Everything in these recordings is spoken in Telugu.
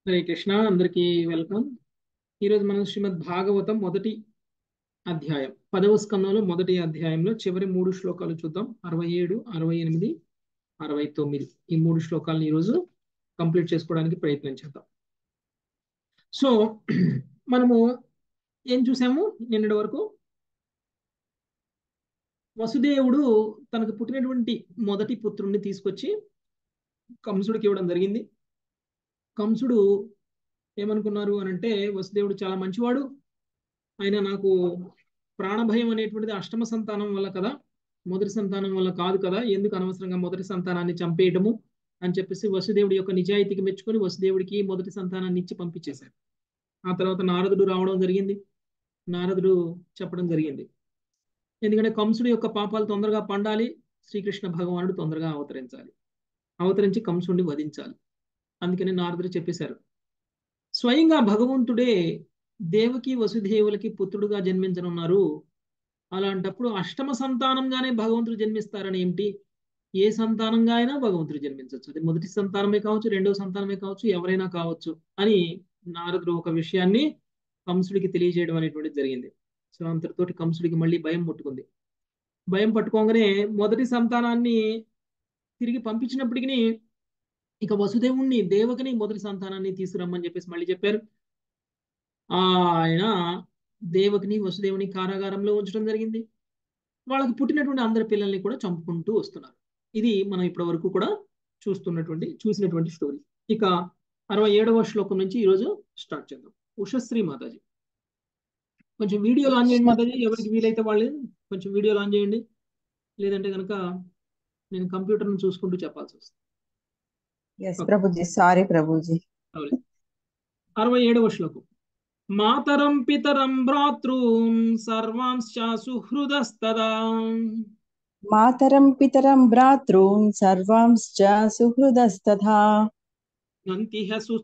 హరే కృష్ణ, అందరికీ వెల్కమ్. ఈరోజు మనం శ్రీమద్ భాగవతం మొదటి అధ్యాయం 10వ స్కందంలో మొదటి అధ్యాయంలో చివరి 3 శ్లోకాలు చూద్దాం. 67, 68, 69 ఈ 3 శ్లోకాలను ఈరోజు కంప్లీట్ చేసుకోవడానికి ప్రయత్నం చేద్దాం. సో మనము ఏం చూసాము నిన్నటి వరకు? వసుదేవుడు తనకు పుట్టినటువంటి మొదటి పుత్రుణ్ణి తీసుకొచ్చి కంసుడికి ఇవ్వడం జరిగింది. కంసుడు ఏమనుకున్నారు అని అంటే, వసుదేవుడు చాలా మంచివాడు, ఆయన నాకు ప్రాణభయం అనేటువంటిది అష్టమ సంతానం వల్ల కదా, మొదటి సంతానం వల్ల కాదు కదా, ఎందుకు అనవసరంగా మొదటి సంతానాన్ని చంపేయటము అని చెప్పేసి వసుదేవుడి యొక్క నిజాయితీకి మెచ్చుకొని వసుదేవుడికి మొదటి సంతానాన్ని ఇచ్చి పంపించేశారు. ఆ తర్వాత నారదుడు రావడం జరిగింది. నారదుడు చెప్పడం జరిగింది, ఎందుకంటే కంసుడి యొక్క పాపాలు తొందరగా పండాలి, శ్రీకృష్ణ భగవానుడు తొందరగా అవతరించాలి, అవతరించి కంసుడిని వధించాలి. అందుకని నారదుడు చెప్పేశారు, స్వయంగా భగవంతుడే దేవకి వసుదేవులకి పుత్రుడుగా జన్మించనున్నారు. అలాంటప్పుడు అష్టమ సంతానంగానే భగవంతుడు జన్మిస్తారని ఏమిటి? ఏ సంతానంగా అయినా భగవంతుడు జన్మించవచ్చు, అది మొదటి సంతానమే కావచ్చు, రెండవ సంతానమే కావచ్చు, ఎవరైనా కావచ్చు అని నారదుడు ఒక విషయాన్ని కంసుడికి తెలియజేయడం అనేటువంటిది జరిగింది. సో అంతటితోటి కంసుడికి మళ్ళీ భయం ముట్టుకుంది. భయం పట్టుకోగానే మొదటి సంతానాన్ని తిరిగి పంపించినప్పటికీ ఇక వసుదేవుణ్ణి, దేవకిని మొదటి సంతానాన్ని తీసుకురమ్మని చెప్పేసి మళ్ళీ చెప్పారు. ఆయన దేవకిని వసుదేవుని కారాగారంలో ఉంచడం జరిగింది. వాళ్ళకి పుట్టినటువంటి అందరి పిల్లల్ని కూడా చంపుకుంటూ వస్తున్నారు. ఇది మనం ఇప్పటి వరకు కూడా చూసినటువంటి స్టోరీ. ఇక 67వ శ్లోకం నుంచి ఈరోజు స్టార్ట్ చేద్దాం. ఉషశ్రీ మాతాజీ కొంచెం వీడియోలు ఆన్ చేయండి మాతాజీ, ఎవరికి వీలైతే వాళ్ళు కొంచెం వీడియోలు ఆన్ చేయండి, లేదంటే కనుక నేను కంప్యూటర్ను చూసుకుంటూ చెప్పాల్సి వస్తుంది. यस प्रभु जी, सॉरी प्रभु जी। 67వ శ్లోకం. మాతరం పితరం భ్రాతృన్ సర్వాంశ్చ సుహృదస్తదా मातरं पितरं भ्रातॄन् सर्वांश्च सुहृदस्तथा జ్ఞంతి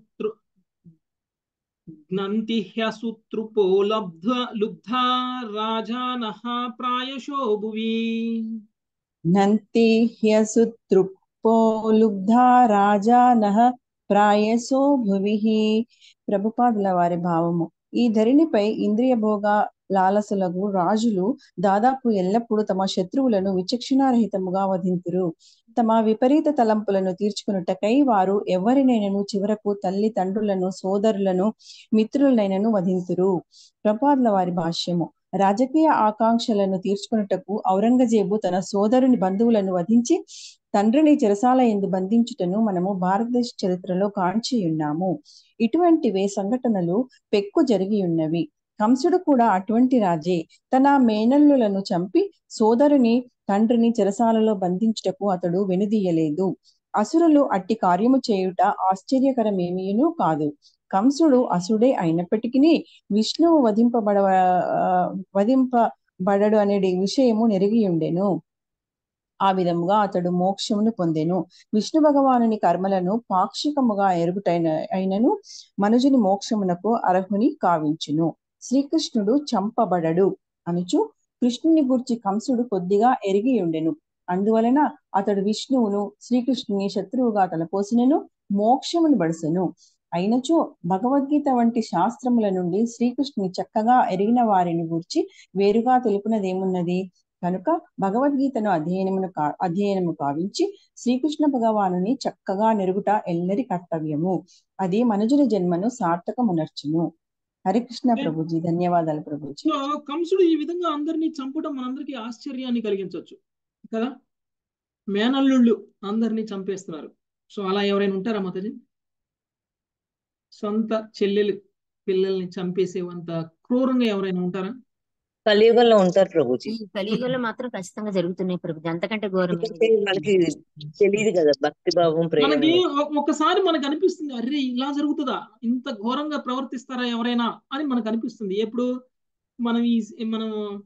హ్యసూతృపో లుబ్ధా రాజానః ప్రాయశో భువి. नन्ति ह्यसुतृप्पो लुब्धा राजानः ప్రాయసో భువిః. ప్రభుపాదుల వారి భావము. ఈ ధరణిపై ఇంద్రియ భోగ లాలసులకు రాజులు దాదాపు ఎల్లప్పుడూ తమ శత్రువులను విచక్షణారహితముగా వధింతురు. తమ విపరీత తలంపులను తీర్చుకున్నటకై వారు ఎవరినైనను చివరకు తల్లి తండ్రులను, సోదరులను, మిత్రులనైనను వధింతురు. ప్రభుపాదుల వారి భాష్యము. రాజకీయ ఆకాంక్షలను తీర్చుకున్నటకు ఔరంగజేబు తన సోదరుని బంధువులను వధించి తండ్రిని చెరసాల యందు బంధించుటను మనము భారతదేశ చరిత్రలో కాంచి ఉన్నాము. ఇటువంటివే సంఘటనలు పెక్కు జరిగి ఉన్నవి. కంసుడు కూడా అటువంటి రాజే. తన మేనల్లులను చంపి సోదరుని, తండ్రిని చెరసాలలో బంధించుటకు అతడు వెనుదీయలేదు. అసురులు అట్టి కార్యము చేయుట ఆశ్చర్యకరమేమీనూ కాదు. కంసుడు అసుడే అయినప్పటికీ విష్ణువు వధింపబడడు అనే విషయము నెరిగి ఉండెను. ఆ విధముగా అతడు మోక్షమును పొందెను. విష్ణు భగవానుని కర్మలను పాక్షికముగా అయినను మనుజుని మోక్షమునకు అర్హుని కావించును. శ్రీకృష్ణుడు చంపబడడు అనుచు కృష్ణుని గూర్చి కంసుడు కొద్దిగా ఎరిగి ఉండెను. అందువలన అతడు విష్ణువును, శ్రీకృష్ణుని శత్రువుగా తలపోసినను మోక్షమును బడిసెను. అయినచో భగవద్గీత వంటి శాస్త్రముల నుండి శ్రీకృష్ణుని చక్కగా ఎరిగిన వారిని గూర్చి వేరుగా తెలుపునదేమున్నది? కనుక భగవద్గీతను అధ్యయనము కావించి శ్రీకృష్ణ భగవానుని చక్కగా నెరుగుట ఎల్లరి కర్తవ్యము. అది మనుజుని జన్మను సార్థకమునర్చును. హరికృష్ణ ప్రభుజీ, ధన్యవాదాలు ప్రభుజీ. సో కంసుడు ఈ విధంగా అందరినీ చంపడం మనందరికీ ఆశ్చర్యాన్ని కలిగించవచ్చు కదా. మేనల్లుళ్ళు అందరినీ చంపేస్తున్నారు. సో అలా ఎవరైనా ఉంటారా మాతాజీ? సొంత చెల్లెలు పిల్లల్ని చంపేసేవంత క్రూరంగా ఎవరైనా ఉంటారా? కలియుగంలో ఉంటారు ప్రభుజీ. కలియుగంలో మాత్రం ఖచ్చితంగా జరుగుతున్నాయి ప్రభుజీ, అంతకంటే ఎందుకంటే ఘోరమైనది మనకి తెలియదు కదా భక్తి భావం, ప్రేమ. మనకి ఒకసారి మనకు అనిపిస్తుంది, అరే ఇలా జరుగుతుందా, ఇంత ఘోరంగా ప్రవర్తిస్తారా ఎవరైనా అని మనకు అనిపిస్తుంది. ఎప్పుడు మనం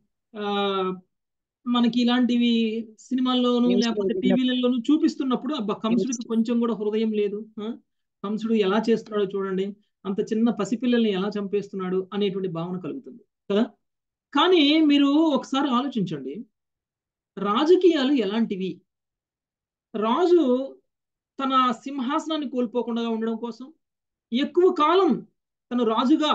మనకి ఇలాంటివి సినిమాల్లోనూ లేకపోతే టీవీలలోనూ చూపిస్తున్నప్పుడు అబ్బా కంసుడికి కొంచెం కూడా హృదయం లేదు, కంసుడు ఎలా చేస్తున్నాడో చూడండి, అంత చిన్న పసిపిల్లల్ని ఎలా చంపేస్తున్నాడు అనేటువంటి భావన కలుగుతుంది కదా. కానీ మీరు ఒకసారి ఆలోచించండి, రాజకీయాలు ఎలాంటివి? రాజు తన సింహాసనాన్ని కోల్పోకుండా ఉండడం కోసం, ఎక్కువ కాలం తను రాజుగా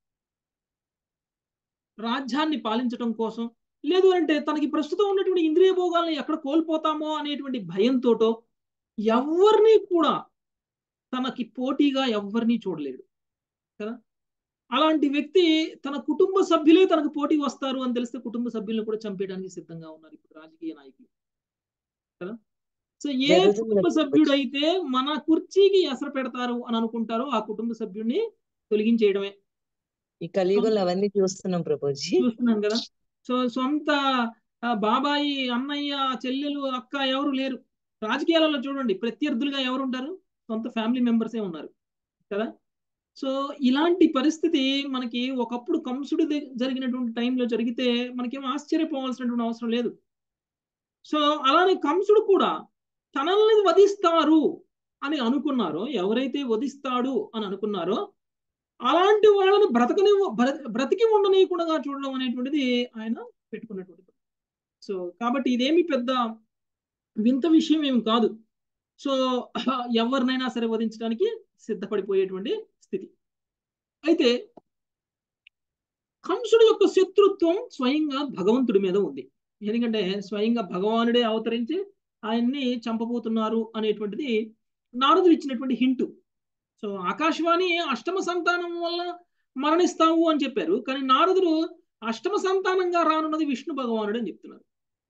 రాజ్యాన్ని పాలించడం కోసం, లేదు అంటే తనకి ప్రస్తుతం ఉన్నటువంటి ఇంద్రియ భోగాలను ఎక్కడ కోల్పోతామో అనేటువంటి భయంతోటో ఎవరిని కూడా తనకి పోటీగా ఎవరిని చూడలేడు కదా. అలాంటి వ్యక్తి తన కుటుంబ సభ్యులే తనకు పోటీ వస్తారు అని తెలిస్తే కుటుంబ సభ్యులను కూడా చంపేయడానికి సిద్ధంగా ఉన్నారు ఇప్పుడు రాజకీయ నాయకులు కదా. సో ఏ జరుగుతుంది కుటుంబ కదా ప్రభుజీ. సభ్యుడైతే మన కుర్చీకి ఎసరు పెడతారు అని అనుకుంటారో ఆ కుటుంబ సభ్యుడిని తొలగించేయడమే ఈ కలియుగంలో అవన్నీ చూస్తున్నాం ప్రభుజీ. చూస్తున్నాం కదా. సో సొంత బాబాయి, అన్నయ్య, చెల్లెలు, అక్క ఎవరు లేరు. రాజకీయాలలో చూడండి ప్రత్యర్థులుగా ఎవరు ఉంటారు? సొంత ఫ్యామిలీ మెంబర్సే ఉన్నారు కదా. సో ఇలాంటి పరిస్థితి మనకి ఒకప్పుడు కంసుడు జరిగినటువంటి టైంలో జరిగితే మనకేం ఆశ్చర్యపోవాల్సినటువంటి అవసరం లేదు. సో అలానే కంసుడు కూడా తనల్ని వధిస్తారు అని అనుకున్నారో, ఎవరైతే వధిస్తాడు అని అనుకున్నారో అలాంటి వాళ్ళని బ్రతికి ఉండనీయకుండా చూడడం అనేటువంటిది ఆయన పెట్టుకున్నటువంటి. సో కాబట్టి ఇదేమి పెద్ద వింత విషయం ఏమి కాదు. సో ఎవరినైనా సరే వధించడానికి సిద్ధపడిపోయేటువంటి స్థితి. అయితే కంసుడు యొక్క శత్రుత్వం స్వయంగా భగవంతుడి మీద ఉంది. ఎందుకంటే స్వయంగా భగవానుడే అవతరించి ఆయన్ని చంపబోతున్నారు అనేటువంటిది నారదుడు ఇచ్చినటువంటి హింటు. సో ఆకాశవాణి అష్టమ సంతానం వల్ల మరణిస్తావు అని చెప్పారు, కానీ నారదుడు అష్టమ సంతానంగా రానున్నది విష్ణు భగవానుడు అని చెప్తున్నారు.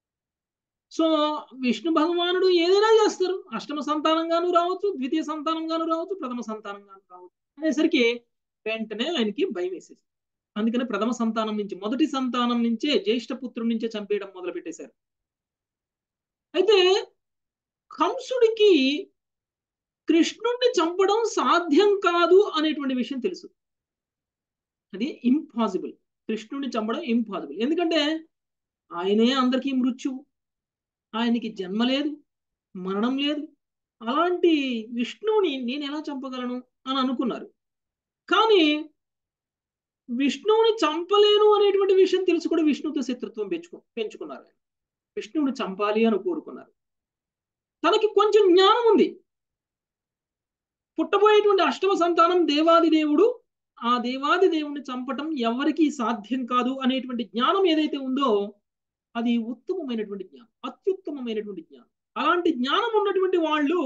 సో విష్ణు భగవానుడు ఏదైనా చేస్తారు, అష్టమ సంతానంగాను రావచ్చు, ద్వితీయ సంతానంగాను రావచ్చు, ప్రథమ సంతానంగాను రావచ్చు అనేసరికి వెంటనే ఆయనకి భయం వేసేసి, అందుకని ప్రథమ సంతానం నుంచి, మొదటి సంతానం నుంచే, జ్యేష్ఠ పుత్రుడి నుంచే చంపేయడం మొదలు పెట్టేశారు. అయితే కంసుడికి కృష్ణుడిని చంపడం సాధ్యం కాదు అనేటువంటి విషయం తెలుసు. అది ఇంపాసిబుల్, కృష్ణుడిని చంపడం ఇంపాసిబుల్. ఎందుకంటే ఆయనే అందరికీ మృత్యువు, ఆయనకి జన్మ లేదు, మరణం లేదు. అలాంటి విష్ణువుని నేను ఎలా చంపగలను అని అనుకున్నారు. కానీ విష్ణువుని చంపలేను అనేటువంటి విషయం తెలుసు కూడా విష్ణువుతో శత్రుత్వం పెంచుకున్నారు. విష్ణువుని చంపాలి అని కోరుకున్నారు. తనకి కొంచెం జ్ఞానం ఉంది. పుట్టబోయేటువంటి అష్టమ సంతానం దేవాది దేవుడు, ఆ దేవాది దేవుడిని చంపటం ఎవరికి సాధ్యం కాదు అనేటువంటి జ్ఞానం ఏదైతే ఉందో అది ఉత్తమమైనటువంటి జ్ఞానం, అత్యుత్తమమైనటువంటి జ్ఞానం. అలాంటి జ్ఞానం ఉన్నటువంటి వాళ్ళు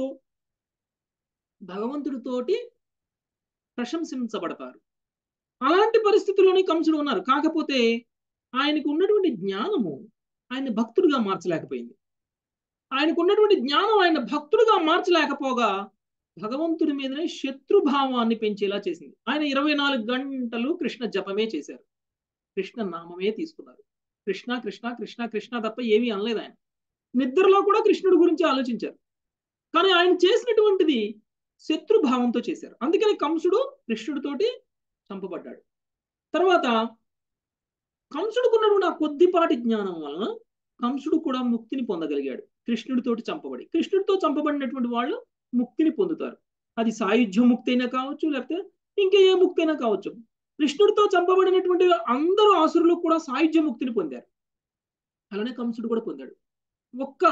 భగవంతుడితోటి ప్రశంసించబడతారు. అలాంటి పరిస్థితుల్లోనే కంసుడు ఉన్నారు. కాకపోతే ఆయనకు ఉన్నటువంటి జ్ఞానము ఆయన భక్తుడిగా మార్చలేకపోయింది. ఆయనకు ఉన్నటువంటి జ్ఞానం ఆయన భక్తుడిగా మార్చలేకపోగా భగవంతుడి మీదనే శత్రుభావాన్ని పెంచేలా చేసింది. ఆయన 24 గంటలు కృష్ణ జపమే చేశారు, కృష్ణ నామమే తీసుకున్నారు. కృష్ణ కృష్ణ కృష్ణ కృష్ణ తప్ప ఏమీ అనలేదు. ఆయన నిద్రలో కూడా కృష్ణుడి గురించి ఆలోచించారు. కానీ ఆయన చేసినటువంటిది శత్రుభావంతో చేశారు. అందుకని కంసుడు కృష్ణుడితోటి చంపబడ్డాడు. తర్వాత కంసుడుకున్నటువంటి ఆ కొద్దిపాటి జ్ఞానం వలన కంసుడు కూడా ముక్తిని పొందగలిగాడు. కృష్ణుడితోటి చంపబడి, కృష్ణుడితో చంపబడినటువంటి వాళ్ళు ముక్తిని పొందుతారు. అది సాయుధ్య ముక్తి అయినా కావచ్చు, లేకపోతే ఇంకా ఏ ముక్తి అయినా కావచ్చు. కృష్ణుడితో చంపబడినటువంటి అందరూ ఆసురులు కూడా సాయుధ్య ముక్తిని పొందారు. అలానే కంసుడు కూడా పొందాడు. ఒక్క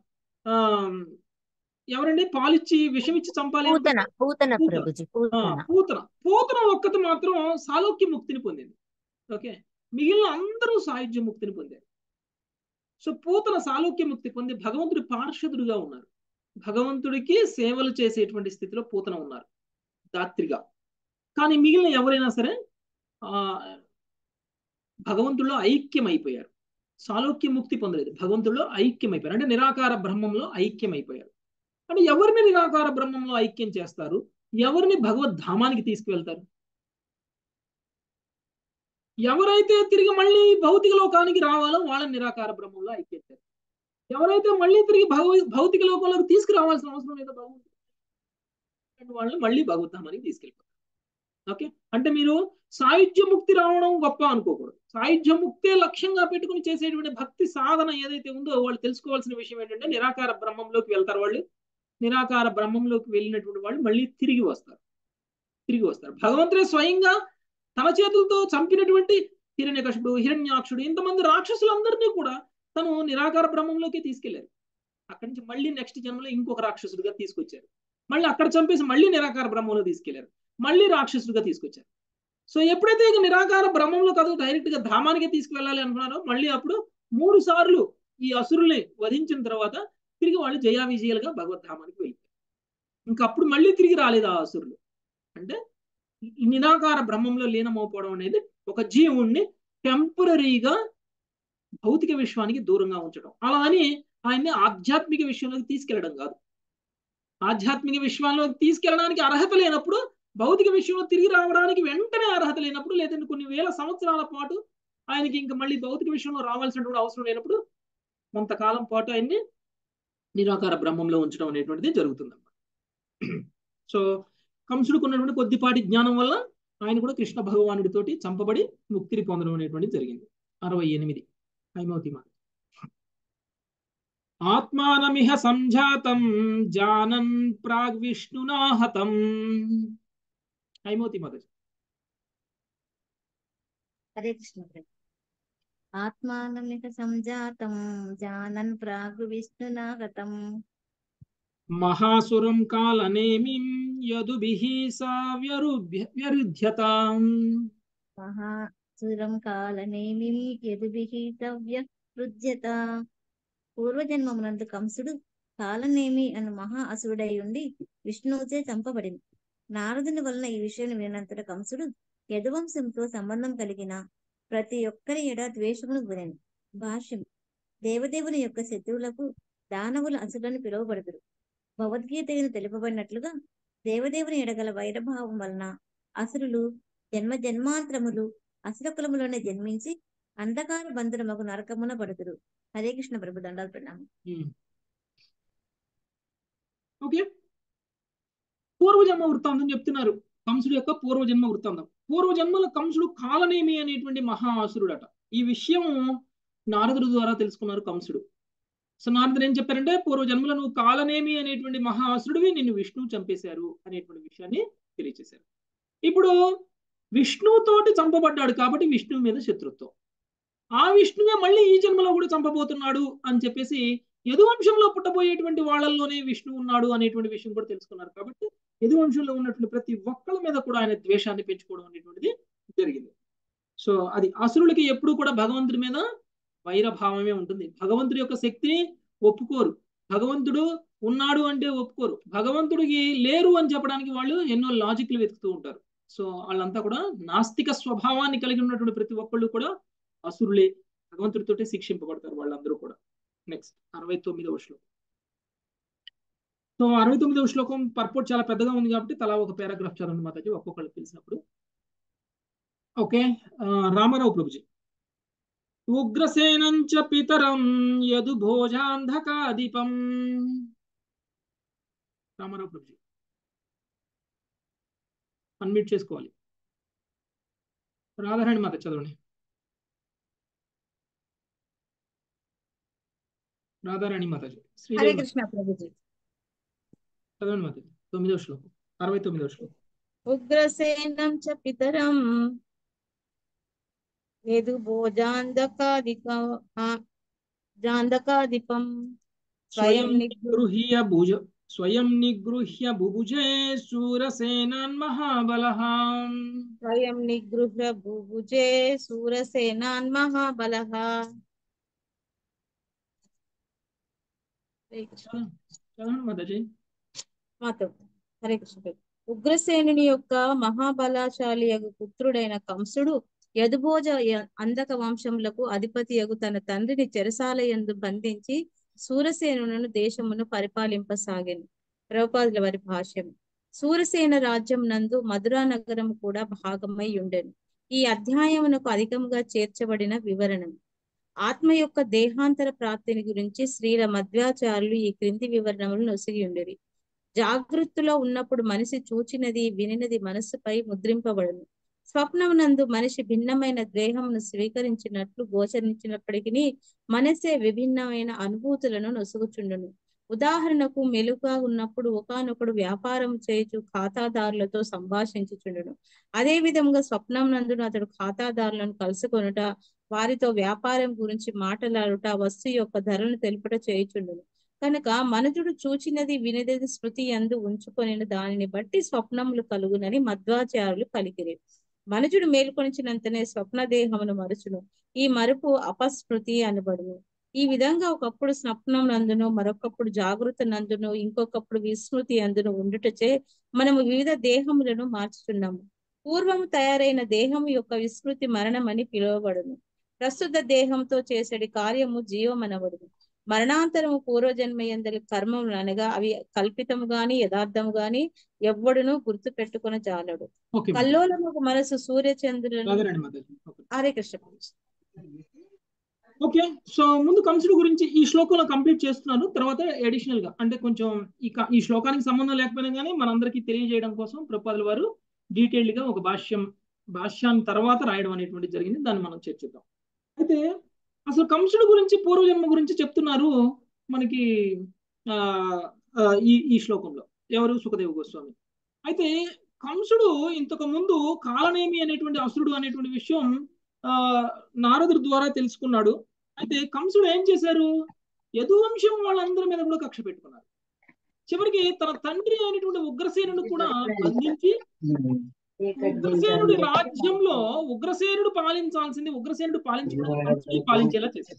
ఎవరండి పాలిచ్చి విషమిచ్చి చంపాలి పూతన ఒక్కటి మాత్రం సాలోక్య ముక్తిని పొందింది. ఓకే, మిగిలిన అందరూ సాయుధ్య ముక్తిని పొందారు. సో పూతన సాలోక్య ముక్తి పొంది భగవంతుడి పార్షదుడుగా ఉన్నారు. భగవంతుడికి సేవలు చేసేటువంటి స్థితిలో పూతన ఉన్నారు దాత్రిగా. కానీ మిగిలిన ఎవరైనా సరే భగవంతుడిలో ఐక్యమైపోయారు. సాలోక్య ముక్తి పొందలేదు, భగవంతుడిలో ఐక్యమైపోయారు. అంటే నిరాకార బ్రహ్మంలో ఐక్యమైపోయారు. అంటే ఎవరిని నిరాకార బ్రహ్మంలో ఐక్యం చేస్తారు? ఎవరిని భగవద్ధామానికి తీసుకువెళ్తారు? ఎవరైతే తిరిగి మళ్ళీ భౌతిక లోకానికి రావాలో వాళ్ళని నిరాకార బ్రహ్మంలో ఐక్యం చేస్తారు. ఎవరైతే మళ్ళీ తిరిగి భౌతిక లోకంలోకి తీసుకురావాల్సిన అవసరం లేదో భగవంతుడు వాళ్ళని మళ్ళీ భగవద్ధామానికి తీసుకెళ్ళిపోతారు. ఓకే, అంటే మీరు సాయుధ్య ముక్తి రావడం గొప్ప అనుకోకూడదు. సాయుధ్య ముక్తే లక్ష్యంగా పెట్టుకుని చేసేటువంటి భక్తి సాధన ఏదైతే ఉందో వాళ్ళు తెలుసుకోవాల్సిన విషయం ఏంటంటే నిరాకార బ్రహ్మంలోకి వెళ్తారు. వాళ్ళు నిరాకార బ్రహ్మంలోకి వెళ్ళినటువంటి వాళ్ళు మళ్ళీ తిరిగి వస్తారు. భగవంతుడే స్వయంగా తన చేతులతో చంపినటువంటి హిరణ్యకశిపుడు, హిరణ్యాక్షుడు, ఇంతమంది రాక్షసులందరినీ కూడా తను నిరాకార బ్రహ్మంలోకి తీసుకెళ్లారు. అక్కడి నుంచి మళ్ళీ నెక్స్ట్ జన్మలో ఇంకొక రాక్షసుడిగా తీసుకొచ్చారు. మళ్ళీ అక్కడ చంపేసి మళ్ళీ నిరాకార బ్రహ్మంలో తీసుకెళ్లారు, మళ్ళీ రాక్షసుడిగా తీసుకొచ్చారు. సో ఎప్పుడైతే ఇక నిరాకార బ్రహ్మంలో కాదు డైరెక్ట్ గా ధామానికే తీసుకువెళ్ళాలి అనుకున్నారో, మళ్ళీ అప్పుడు 3 సార్లు ఈ అసురుల్ని వధించిన తర్వాత తిరిగి వాళ్ళు జయా విజయాలుగా భగవద్ధామానికి వెళ్ళిపోయారు. ఇంకా అప్పుడు మళ్ళీ తిరిగి రాలేదు ఆ అసురులు. అంటే ఈ నిరాకార బ్రహ్మంలో లీనమైపోవడం అనేది ఒక జీవుణ్ణి టెంపరీగా భౌతిక విశ్వానికి దూరంగా ఉంచడం. అలా అని ఆయన్ని ఆధ్యాత్మిక విషయంలోకి తీసుకెళ్లడం కాదు. ఆధ్యాత్మిక విశ్వంలోకి తీసుకెళ్ళడానికి అర్హత లేనప్పుడు, భౌతిక విషయంలో తిరిగి రావడానికి వెంటనే అర్హత లేనప్పుడు, లేదంటే కొన్ని వేల సంవత్సరాల పాటు ఆయనకి ఇంకా మళ్ళీ భౌతిక విషయంలో రావాల్సినటువంటి అవసరం లేనప్పుడు కొంతకాలం పాటు ఆయన్ని నిరాకార బ్రహ్మంలో ఉంచడం అనేటువంటిది జరుగుతుంది. సో కంసుడికి ఉన్నటువంటి కొద్దిపాటి జ్ఞానం వల్ల ఆయన కూడా కృష్ణ భగవానుడితోటి చంపబడి ముక్తిని పొందడం అనేటువంటిది జరిగింది. 68 హైమవతి మాత. ఆత్మానమిహ సంజాతం జానన్ ప్రాగ్విష్ణునా హతం. హైమవతి మాత. హరే కృష్ణ ప్రభు. ఆత్మానమిక సంజాతం జానన్ ప్రాగు విష్ణునా గతం. మహాసురం కాలనేమిం యదుభిః సా వ్యరుధ్యతాం. మహాసురం కాలనేమిం యదుభిః సవ్యరుధ్యత. పూర్వజన్మమునందు కంసుడు కాలనేమి అను మహా అసురుడై ఉండి విష్ణువుచే చంపబడింది. నారదుని వలన ఈ విషయం వినంతట కంసుడు యదువంశంతో సంబంధం కలిగిన ప్రతి ఒక్కరి ఎడ ద్వేషమును గురెను. భాష్యం. దేవదేవుని యొక్క శత్రువులకు దానవుల అసురులను పిలువబడుదురు. భగవద్గీతను తెలుపబడినట్లుగా దేవదేవుని ఎడగల వైరభావం వలన అసురులు జన్మాంతరములు అసుర కులములోనే జన్మించి అంధకార బంధనమగు నరకమున పడుదురు. హరే కృష్ణ ప్రభు. దండాలు ప్రణామం. ఓకే, పూర్వజన్మ వృత్తాంతం చెప్తున్నారు. కంసుడు యొక్క పూర్వజన్మ వృత్తాంతం. పూర్వజన్మలో కంసుడు కాలనేమి అనేటువంటి మహా అసురుడట. ఈ విషయం నారదుడి ద్వారా తెలుసుకున్నారు కంసుడు. సో నారదుడు ఏం చెప్పారంటే, పూర్వజన్మలో నువ్వు కాలనేమి అనేటువంటి మహా అసురుడివి, నిన్ను విష్ణువు చంపేశారు అనేటువంటి విషయాన్ని తెలియచేశారు. ఇప్పుడు విష్ణువుతోటి చంపబడ్డాడు కాబట్టి విష్ణువు మీద శత్రుత్వం. ఆ విష్ణువే మళ్ళీ ఈ జన్మలో కూడా చంపబోతున్నాడు అని చెప్పేసి యదువంశంలో పుట్టబోయేటువంటి వాళ్ళల్లోనే విష్ణువు ఉన్నాడు అనేటువంటి విషయం కూడా తెలుసుకున్నారు. కాబట్టి యదువంశంలో ఉన్నటువంటి ప్రతి ఒక్కళ్ళ మీద కూడా ఆయన ద్వేషాన్ని పెంచుకోవడం అనేటువంటిది జరిగింది. సో అది అసురులకి ఎప్పుడు కూడా భగవంతుడి మీద వైరభావమే ఉంటుంది. భగవంతుడి యొక్క శక్తిని ఒప్పుకోరు. భగవంతుడు ఉన్నాడు అంటే ఒప్పుకోరు. భగవంతుడికి లేరు అని చెప్పడానికి వాళ్ళు ఎన్నో లాజిక్లు వెతుకుతూ ఉంటారు. సో వాళ్ళంతా కూడా నాస్తిక స్వభావాన్ని కలిగి ఉన్నటువంటి ప్రతి ఒక్కళ్ళు కూడా అసురులే. భగవంతుడితోటి శిక్షింపబడతారు వాళ్ళందరూ కూడా. నెక్స్ట్ 69వ శ్లోకం. సో 69వ శ్లోకం పర్పోర్ట్ చాలా పెద్దగా ఉంది కాబట్టి తలా ఒక పారాగ్రాఫ్ చదవండి మాతాజీ, ఒక్కొక్కళ్ళు తెలిసినప్పుడు. ఓకే, రామారావు ప్రభుజీ. ఉగ్రసేనంచ పితరం యదు భోజాంధకాదీపం. రామారావు ప్రభుజీ అన్మ్యూట్ చేసుకోవాలి. రాధారాణి మాత చదవండి. రాధారాణి మాతాజీ. హరే శ్రీదేవి కృష్ణ ప్రభుజీ. చదవండి మాతాజీ. 9వ శ్లోకం, 69వ శ్లోకం. ఉగ్రసేనం చ పితరం యదు భోజాంధకాదిపం స్వయం నిగృహ్య బుభుజే శూరసేనాన్ మహాబలః. స్వయం నిగృహ్య బుభుజే శూరసేనాన్ మహాబలః. చదవండి మాతాజీ. హరే కృష్ణ. ఉగ్రసేనుని యొక్క మహాబలశాలి యగు పుత్రుడైన కంసుడు యదుభోజ అంధక వంశములకు అధిపతి యగు తన తండ్రిని చెరసాలయందు బంధించి సూరసేనులను దేశమును పరిపాలింపసాగాను. ప్రభుపాదుల వారి భాష్యం. సూరసేన రాజ్యం నందు మధురా నగరం కూడా భాగమై ఉండెను. ఈ అధ్యాయమునకు అధికంగా చేర్చబడిన వివరణం. ఆత్మ యొక్క దేహాంతర ప్రాప్తిని గురించి శ్రీల మధ్వాచార్యులు ఈ క్రింది వివరణములు నొసిగి ఉండేవి. జాగృతిలో ఉన్నప్పుడు మనిషి చూచినది వినినది మనస్సుపై ముద్రింపబడును. స్వప్నమునందు మనిషి భిన్నమైన దేహమును స్వీకరించినట్లు గోచరించినప్పటికీ మనసే విభిన్నమైన అనుభూతులను నొసుగుచుండును. ఉదాహరణకు మెలుగుగా ఉన్నప్పుడు ఒకానొకడు వ్యాపారం చేయుచు ఖాతాదారులతో సంభాషించుచుండును. అదే విధంగా స్వప్నమునందును అతడు ఖాతాదారులను కలుసుకొనుట, వారితో వ్యాపారం గురించి మాట్లాడుట, వస్తువు యొక్క ధరను తెలుపుట చేయుచుండును. కనుక మనుజుడు చూచినది వినినది స్మృతి యందు ఉంచుకొని దానిని బట్టి స్వప్నములు కలుగునని మధ్వాచార్యులు పలికిరి. మనుజుడు మేల్కొనిచినంతనే స్వప్న దేహమును మరుచును. ఈ మరుపు అపస్మృతి అనబడును. ఈ విధంగా ఒకప్పుడు స్వప్నం నందును, మరొకప్పుడు జాగృత నందును, ఇంకొకప్పుడు విస్మృతి అందును ఉండుటచే మనము వివిధ దేహములను మార్చుతున్నాము. పూర్వము తయారైన దేహము యొక్క విస్మృతి మరణమని పిలువబడును. ప్రస్తుత దేహంతో చేసేటి కార్యము జీవమనబడును. మరణాంతరము పూర్వజన్మయందలి కర్మములు అనగా అవి కల్పితము గాని యథార్థము గాని ఎవ్వడును గుర్తు పెట్టుకుని జాలడు. ఓకే మాతాజీ. కల్లోలముకు మనసు సూర్యచంద్రులను రాగారండి మాతాజీ. Okay. Hare Krishna. Okay, so ముందు కంసుడు గురించి ఈ శ్లోకంలో కంప్లీట్ చేస్తున్నాను. తర్వాత అడిషనల్ గా అంటే కొంచెం ఈ శ్లోకానికి సంబంధం లేకపోయినా కానీ మనందరికీ తెలియజేయడం కోసం ప్రభుపాదుల వారు డీటెయిల్డ్ గా ఒక భాష్యాన్ని తర్వాత రాయడం అనేటువంటి జరిగింది. దాన్ని మనం చర్చిద్దాం. అయితే అసలు కంసుడు గురించి పూర్వజన్మ గురించి చెప్తున్నారు మనకి ఆ ఆ, ఈ శ్లోకంలో ఎవరు? సుఖదేవ గోస్వామి. అయితే కంసుడు ఇంతకు ముందు కాలనేమి అనేటువంటి అసురుడు అనేటువంటి విషయం నారదుడి ద్వారా తెలుసుకున్నాడు. అయితే కంసుడు ఏం చేశారు? యదువంశం వాళ్ళందరి మీద కూడా కక్ష పెట్టుకున్నారు. చివరికి తన తండ్రి అయినటువంటి ఉగ్రసేనుడు కూడా బంధించి ఉగ్రసేనుడి రాజ్యంలో ఉగ్రసేనుడు పాలించాల్సింది ఉగ్రసేనుడు పాలించకుండా కంసుడు పాలించేలా చేశారు.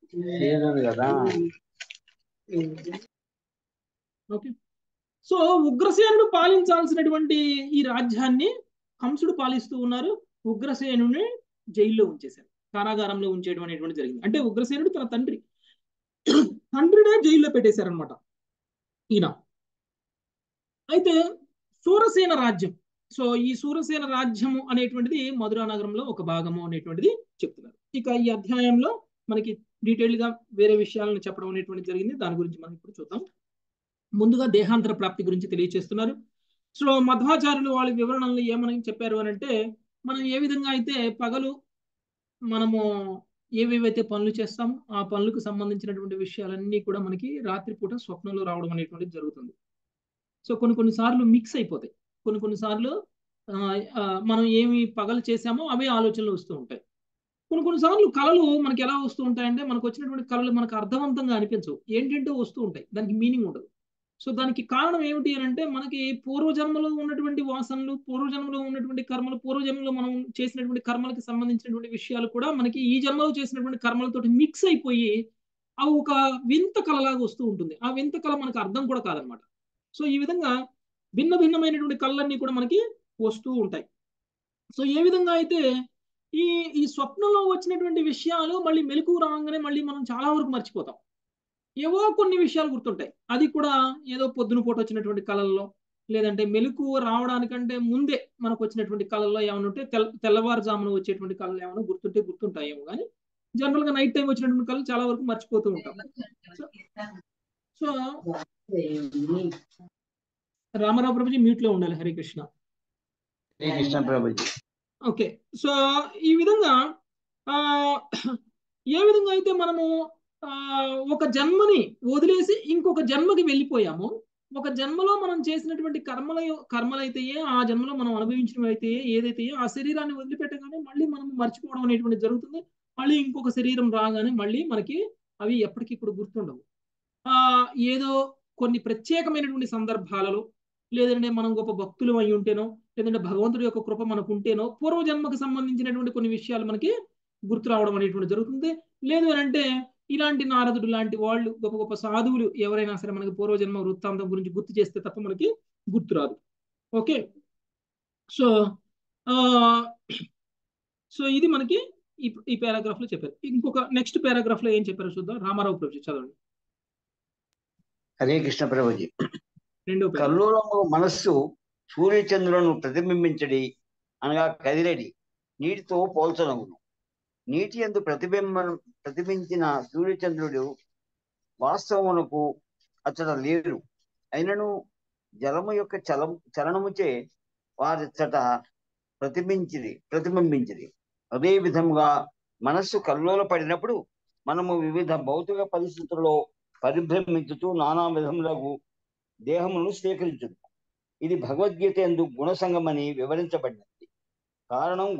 ఓకే, సో ఉగ్రసేనుడు పాలించాల్సినటువంటి ఈ రాజ్యాన్ని కంసుడు పాలిస్తూ ఉన్నారు. ఉగ్రసేనుని జైల్లో ఉంచేశారు, కారాగారంలో ఉంచేయడం అనేటువంటి జరిగింది. అంటే ఉగ్రసేనుడు తన తండ్రినే జైల్లో పెట్టేశారనమాట ఈయన. అయితే సూరసేన రాజ్యం, సో ఈ సూరసేన రాజ్యము అనేటువంటిది మధురా నగరంలో ఒక భాగము అనేటువంటిది చెప్తున్నారు. ఇక ఈ అధ్యాయంలో మనకి డీటెయిల్ గా వేరే విషయాలను చెప్పడం అనేటువంటి జరిగింది. దాని గురించి మనం ఇప్పుడు చూద్దాం. ముందుగా దేహాంతర ప్రాప్తి గురించి తెలియజేస్తున్నారు. సో మధ్వాచార్యులు వాళ్ళ వివరణలు ఏమని చెప్పారు అని అంటే, మనం ఏ విధంగా అయితే పగలు మనము ఏవేవైతే పనులు చేస్తామో ఆ పనులకు సంబంధించినటువంటి విషయాలన్నీ కూడా మనకి రాత్రిపూట స్వప్నంలో రావడం అనేటువంటిది జరుగుతుంది. సో కొన్ని సార్లు మిక్స్ అయిపోతాయి. కొన్ని సార్లు మనం ఏమి పగలు చేసామో అవే ఆలోచనలు వస్తూ ఉంటాయి. కొన్ని సార్లు కళలు మనకి ఎలా వస్తూ ఉంటాయంటే, మనకు వచ్చినటువంటి కళలు మనకు అర్థవంతంగా అనిపించవు, ఏంటంటే వస్తూ ఉంటాయి, దానికి మీనింగ్ ఉండదు. సో దానికి కారణం ఏమిటి అని అంటే, మనకి పూర్వజన్మలో ఉన్నటువంటి వాసనలు, పూర్వజన్మలో ఉన్నటువంటి కర్మలు, పూర్వజన్మలో మనం చేసినటువంటి కర్మలకు సంబంధించినటువంటి విషయాలు కూడా మనకి ఈ జన్మలో చేసినటువంటి కర్మలతో మిక్స్ అయిపోయి అవి ఒక వింత కళలాగా వస్తూ ఉంటుంది. ఆ వింత కళ మనకు అర్థం కూడా కాదనమాట. సో ఈ విధంగా భిన్నమైనటువంటి కళలన్నీ కూడా మనకి వస్తూ ఉంటాయి. సో ఏ విధంగా అయితే ఈ స్వప్నంలో వచ్చినటువంటి విషయాలు మళ్ళీ మెలకువ రాగానే మళ్ళీ మనం చాలా వరకు మర్చిపోతాం. ఏవో కొన్ని విషయాలు గుర్తుంటాయి. అది కూడా ఏదో పొద్దున పూట వచ్చినటువంటి కళల్లో, లేదంటే మెలకువ రావడానికంటే ముందే మనకు వచ్చినటువంటి కళల్లో ఏమైనా ఉంటే తెల్లవారుజామున వచ్చేటువంటి కళలు ఏమైనా గుర్తుంటాయేమో. కానీ జనరల్ గా నైట్ టైం వచ్చినటువంటి కళలు చాలా వరకు మర్చిపోతూ ఉంటాం. సో రామారావు ప్రభుజీ మ్యూట్ లో ఉండాలి. హరే కృష్ణ. హరే కృష్ణ ప్రభుజీ. ఓకే, సో ఈ విధంగా ఏ విధంగా అయితే మనము ఒక జన్మని వదిలేసి ఇంకొక జన్మకి వెళ్ళిపోయాము, ఒక జన్మలో మనం చేసినటువంటి కర్మలైతే ఆ జన్మలో మనం అనుభవించినవైతే ఏదైతే ఆ శరీరాన్ని వదిలిపెట్టగానే మళ్ళీ మనం మర్చిపోవడం అనేటువంటి జరుగుతుంది. మళ్ళీ ఇంకొక శరీరం రాగానే మళ్ళీ మనకి అవి ఎప్పటికిప్పుడు గుర్తుండవు. ఏదో కొన్ని ప్రత్యేకమైనటువంటి సందర్భాలలో, లేదంటే మనం గొప్ప భక్తులు అయి ఉంటేనో, లేదంటే భగవంతుడి యొక్క కృప మనకు ఉంటేనో పూర్వజన్మకు సంబంధించినటువంటి కొన్ని విషయాలు మనకి గుర్తు రావడం అనేటువంటి జరుగుతుంది. లేదు అని అంటే ఇలాంటి నారదుడు లాంటి వాళ్ళు, గొప్ప గొప్ప సాధువులు ఎవరైనా సరే మనకి పూర్వజన్మ వృత్తాంతం గురించి గుర్తు చేస్తే తప్ప మనకి గుర్తురాదు. ఓకే, సో సో ఇది మనకి ఈ పారాగ్రాఫ్ లో చెప్పారు. ఇంకొక నెక్స్ట్ పారాగ్రాఫ్ లో ఏం చెప్పారో చూద్దాం. రామారావు ప్రభుజీ చదవండి. హరే కృష్ణ ప్రభుజీ. రెండో కల్లోలము మనస్సు సూర్యచంద్రులను అనగా కదిరెడి నీటితో పోల్చనగును. నీటి యందు ప్రతిబింబించిన సూర్యచంద్రుడు వాస్తవమునకు అచ్చట లేరు. అయినను జలము యొక్క చలనముచే వారిచ్చట ప్రతిబింబించిరి. అదే విధముగా మనస్సు కల్లోల పడినప్పుడు మనము వివిధ భౌతిక పరిస్థితుల్లో పరిభ్రమించుతూ నానా విధములకు దేహమును స్వీకరించును. ఇది భగవద్గీత యందు గుణసంగమని వివరించబడినది. కారణం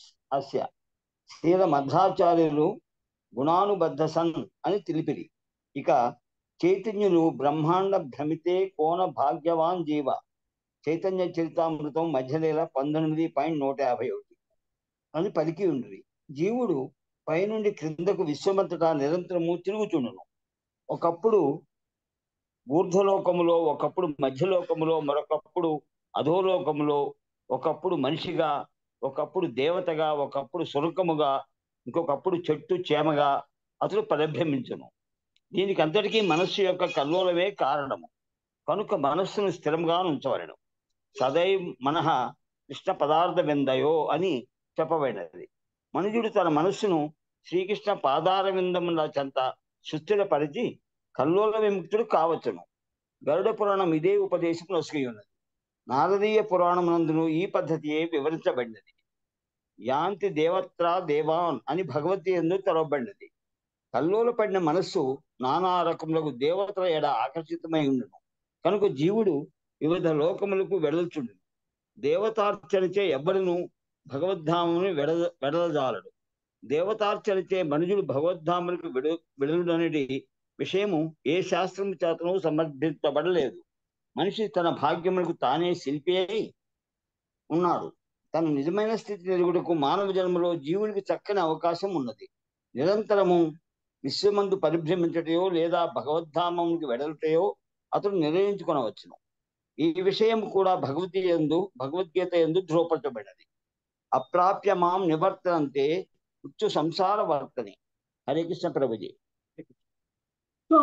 గుణపంచయోస్య శ్రీల మధ్వాచార్యులు గుణానుబద్ధ సన్ అని తెలిపిరి. ఇక చైతన్యులు బ్రహ్మాండ భ్రమితే కోన భాగ్యవాన్ జీవ చైతన్య చరితామృతం మధ్యనేల 19.151 అని పలికి ఉంది. జీవుడు పైనుండి క్రిందకు విశ్వమంతటా నిరంతరము తిరుగుచుండును. ఒకప్పుడు ఊర్ధ్వలోకములో, ఒకప్పుడు మధ్యలోకములో, మరొకప్పుడు అధోలోకములో, ఒకప్పుడు మనిషిగా, ఒకప్పుడు దేవతగా, ఒకప్పుడు సురకముగా, ఇంకొకప్పుడు చెట్టు చేమగా అతడు పరిభ్రమించును. దీనికి అంతటికీ మనస్సు యొక్క కల్లోలమే కారణము. కనుక మనస్సును స్థిరంగా ఉంచవలెను. సదై మనః కృష్ణ పదార్థ విందయో అని చెప్పబడినది. మనుజుడు తన మనస్సును శ్రీకృష్ణ పాదార విందముల చెంత సుస్థిరపరిచి కల్లోల విముక్తుడు కావచ్చును. గరుడ పురాణం ఇదే ఉపదేశం నొసగి ఉన్నది. నారదీయ పురాణమునందును ఈ పద్ధతియే వివరించబడినది. యాంతి దేవత్రా దేవాన్ అని భగవద్గీత తెలవబడినది. కల్లోల పడిన మనస్సు నానా రకములకు దేవతల ఎడ ఆకర్షితమై ఉండును. కనుక జీవుడు వివిధ లోకములకు వెడల్చుండును. దేవతార్చనచే ఎవ్వడును భగవద్ధాముని వెడలజాలడు. దేవతార్చనచే మనుషుడు భగవద్ధాములకు వెడలుడనేది విషయము ఏ శాస్త్రము చేతను సమర్థించబడలేదు. మనిషి తన భాగ్యములకు తానే శిల్పి అయి ఉన్నాడు. తన నిజమైన స్థితి ఎరుగుటకు మానవ జన్మలో జీవునికి చక్కని అవకాశం ఉన్నది. నిరంతరము విశ్వమందు పరిభ్రమించటయో లేదా భగవద్ధామంకి వెడలుటయో అతడు నిర్ణయించుకొనవచ్చును. ఈ విషయం కూడా భగవద్గీత యందు ధ్రువపరచబడినది. అప్రాప్య మాం నివర్తనంతే ఉచ్చు సంసార వర్తని. హరే కృష్ణ ప్రభుజీ. సో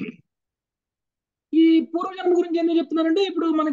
ఈ పూర్వజన్మ గురించి ఎందుకు చెప్తున్నారంటే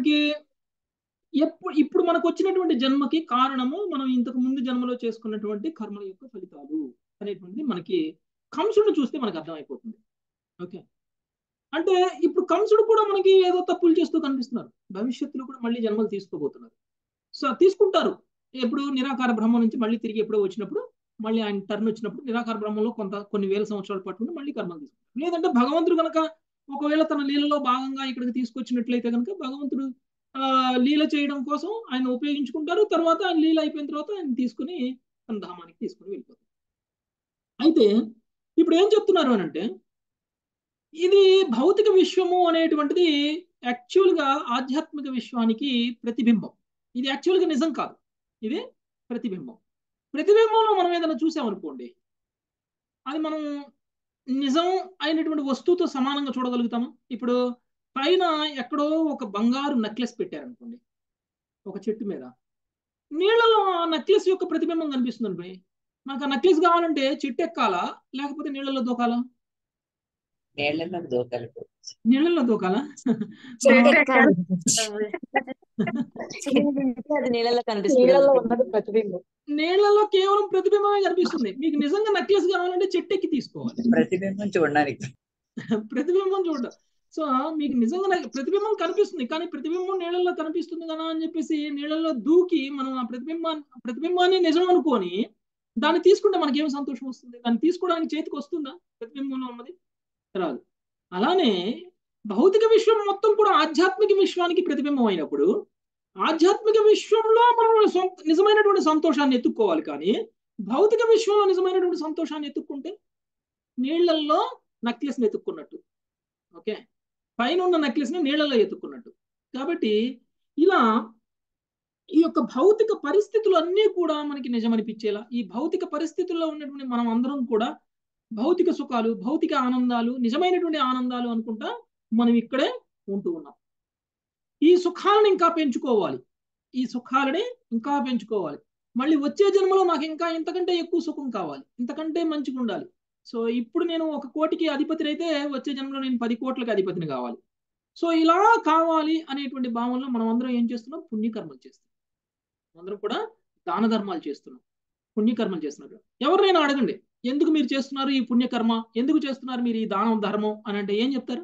ఇప్పుడు మనకు వచ్చినటువంటి జన్మకి కారణము మనం ఇంతకు ముందు జన్మలో చేసుకున్నటువంటి కర్మల యొక్క ఫలితాలు అనేటువంటిది మనకి కంసుడు చూస్తే మనకు అర్థమైపోతుంది. ఓకే, అంటే ఇప్పుడు కంసుడు కూడా మనకి ఏదో తప్పులు చేస్తూ కనిపిస్తున్నారు. భవిష్యత్తులో కూడా మళ్ళీ జన్మలు తీసుకోబోతున్నారు. సో తీసుకుంటారు. ఎప్పుడు నిరాకార బ్రహ్మ నుంచి మళ్ళీ తిరిగి ఎప్పుడో వచ్చినప్పుడు, మళ్ళీ ఆయన టర్న్ వచ్చినప్పుడు నిరాకార బ్రహ్మలో కొన్ని వేల సంవత్సరాలు పట్టుకుని మళ్ళీ కర్మలు తీసుకుంటారు. లేదంటే భగవంతుడు కనుక ఒకవేళ తన లీలలో భాగంగా ఇక్కడికి తీసుకొచ్చినట్లయితే కనుక భగవంతుడు లీల చేయడం కోసం ఆయన ఉపయోగించుకుంటారు. తర్వాత ఆయన లీల అయిపోయిన తర్వాత ఆయన తీసుకుని తన ధామానికి తీసుకుని వెళ్ళిపోతారు. అయితే ఇప్పుడు ఏం చెప్తున్నారు అని అంటే, ఇది భౌతిక విశ్వము అనేటువంటిది యాక్చువల్గా ఆధ్యాత్మిక విశ్వానికి ప్రతిబింబం. ఇది యాక్చువల్గా నిజం కాదు, ఇది ప్రతిబింబం. ప్రతిబింబంలో మనం ఏదైనా చూసామనుకోండి, అది మనం నిజం అయినటువంటి వస్తువుతో సమానంగా చూడగలుగుతాము. ఇప్పుడు పైన ఎక్కడో ఒక బంగారు నెక్లెస్ పెట్టారనుకోండి ఒక చెట్టు మీద, నీళ్ళలో ఆ నెక్లెస్ యొక్క ప్రతిబింబం కనిపిస్తుంది అనుకోండి. మనకు ఆ నెక్లెస్ కావాలంటే చెట్టు ఎక్కాలా లేకపోతే నీళ్ళలో దూకాలా? నీళ్ళలో దూకాలా? నీళ్ళలో కేవలం ప్రతిబింబమే కనిపిస్తుంది. మీకు నిజంగా నెక్లెస్ కావాలంటే చెట్టు ఎక్కి తీసుకోవాలి. ప్రతిబింబం చూడడం. సో మీకు నిజంగా ప్రతిబింబం కనిపిస్తుంది, కానీ ప్రతిబింబం నీళ్ళల్లో కనిపిస్తుంది కదా అని చెప్పేసి నీళ్ళల్లో దూకి మనం ఆ ప్రతిబింబాన్ని నిజం అనుకొని దాన్ని తీసుకుంటే మనకేం సంతోషం వస్తుంది? దాన్ని తీసుకోవడానికి చేతికి వస్తుందా? ప్రతిబింబంలో ఉన్నది రాదు. అలానే భౌతిక విశ్వం మొత్తం కూడా ఆధ్యాత్మిక విశ్వానికి ప్రతిబింబం అయినప్పుడు ఆధ్యాత్మిక విశ్వంలో మనం నిజమైనటువంటి సంతోషాన్ని ఎత్తుక్కోవాలి. కానీ భౌతిక విశ్వంలో నిజమైనటువంటి సంతోషాన్ని ఎత్తుక్కుంటే నీళ్లలో నెక్లెస్ని ఎత్తుక్కున్నట్టు. ఓకే, పైన ఉన్న నెక్లెస్ని నీళ్లలో ఎత్తుక్కున్నట్టు. కాబట్టి ఇలా ఈ యొక్క భౌతిక పరిస్థితులు అన్నీ కూడా మనకి నిజమనిపించేలా, ఈ భౌతిక పరిస్థితుల్లో ఉన్నటువంటి మనం అందరం కూడా భౌతిక సుఖాలు, భౌతిక ఆనందాలు, నిజమైనటువంటి ఆనందాలు అనుకుంటా మనం ఇక్కడే ఉంటూ ఉన్నాం. ఈ సుఖాలను ఇంకా పెంచుకోవాలి, ఈ సుఖాలని ఇంకా పెంచుకోవాలి. మళ్ళీ వచ్చే జన్మలో నాకు ఇంకా ఇంతకంటే ఎక్కువ సుఖం కావాలి, ఇంతకంటే మంచిగా ఉండాలి. సో ఇప్పుడు నేను 1 కోటికి అధిపతిని అయితే వచ్చే జన్మలో నేను 10 కోట్లకి అధిపతిని కావాలి. సో ఇలా కావాలి అనేటువంటి భావనలో మనం అందరం ఏం చేస్తున్నాం? పుణ్యకర్మలు చేస్తున్నాం. అందరం కూడా దాన ధర్మాలు చేస్తున్నాం, పుణ్యకర్మలు చేస్తున్నారు. ఎవరినైనా అడగండి, ఎందుకు మీరు చేస్తున్నారు ఈ పుణ్యకర్మ, ఎందుకు చేస్తున్నారు మీరు ఈ దానం ధర్మం అని అంటే ఏం చెప్తారు?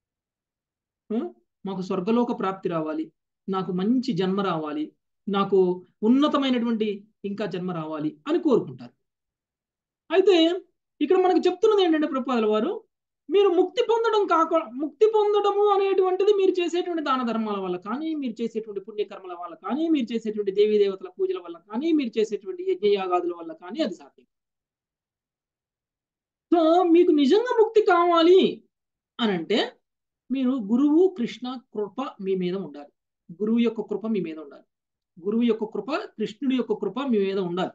మాకు స్వర్గలోక ప్రాప్తి రావాలి, నాకు మంచి జన్మ రావాలి, నాకు ఉన్నతమైనటువంటి ఇంకా జన్మ రావాలి అని కోరుకుంటారు. అయితే ఇక్కడ మనకు చెప్తున్నది ఏంటంటే ప్రభుపాదుల వారు, మీరు ముక్తి పొందడము అనేటువంటిది మీరు చేసేటువంటి దాన ధర్మాల వల్ల కానీ, మీరు చేసేటువంటి పుణ్యకర్మల వల్ల కానీ, మీరు చేసేటువంటి దేవీ దేవతల పూజల వల్ల కానీ, మీరు చేసేటువంటి యజ్ఞయాగాదుల వల్ల కానీ అది సాధ్యం. సో మీకు నిజంగా ముక్తి కావాలి అని అంటే మీరు గురువు కృష్ణ కృప మీ మీద ఉండాలి. గురువు యొక్క కృప మీ మీద ఉండాలి. గురువు యొక్క కృప, కృష్ణుడి యొక్క కృప మీ మీద ఉండాలి.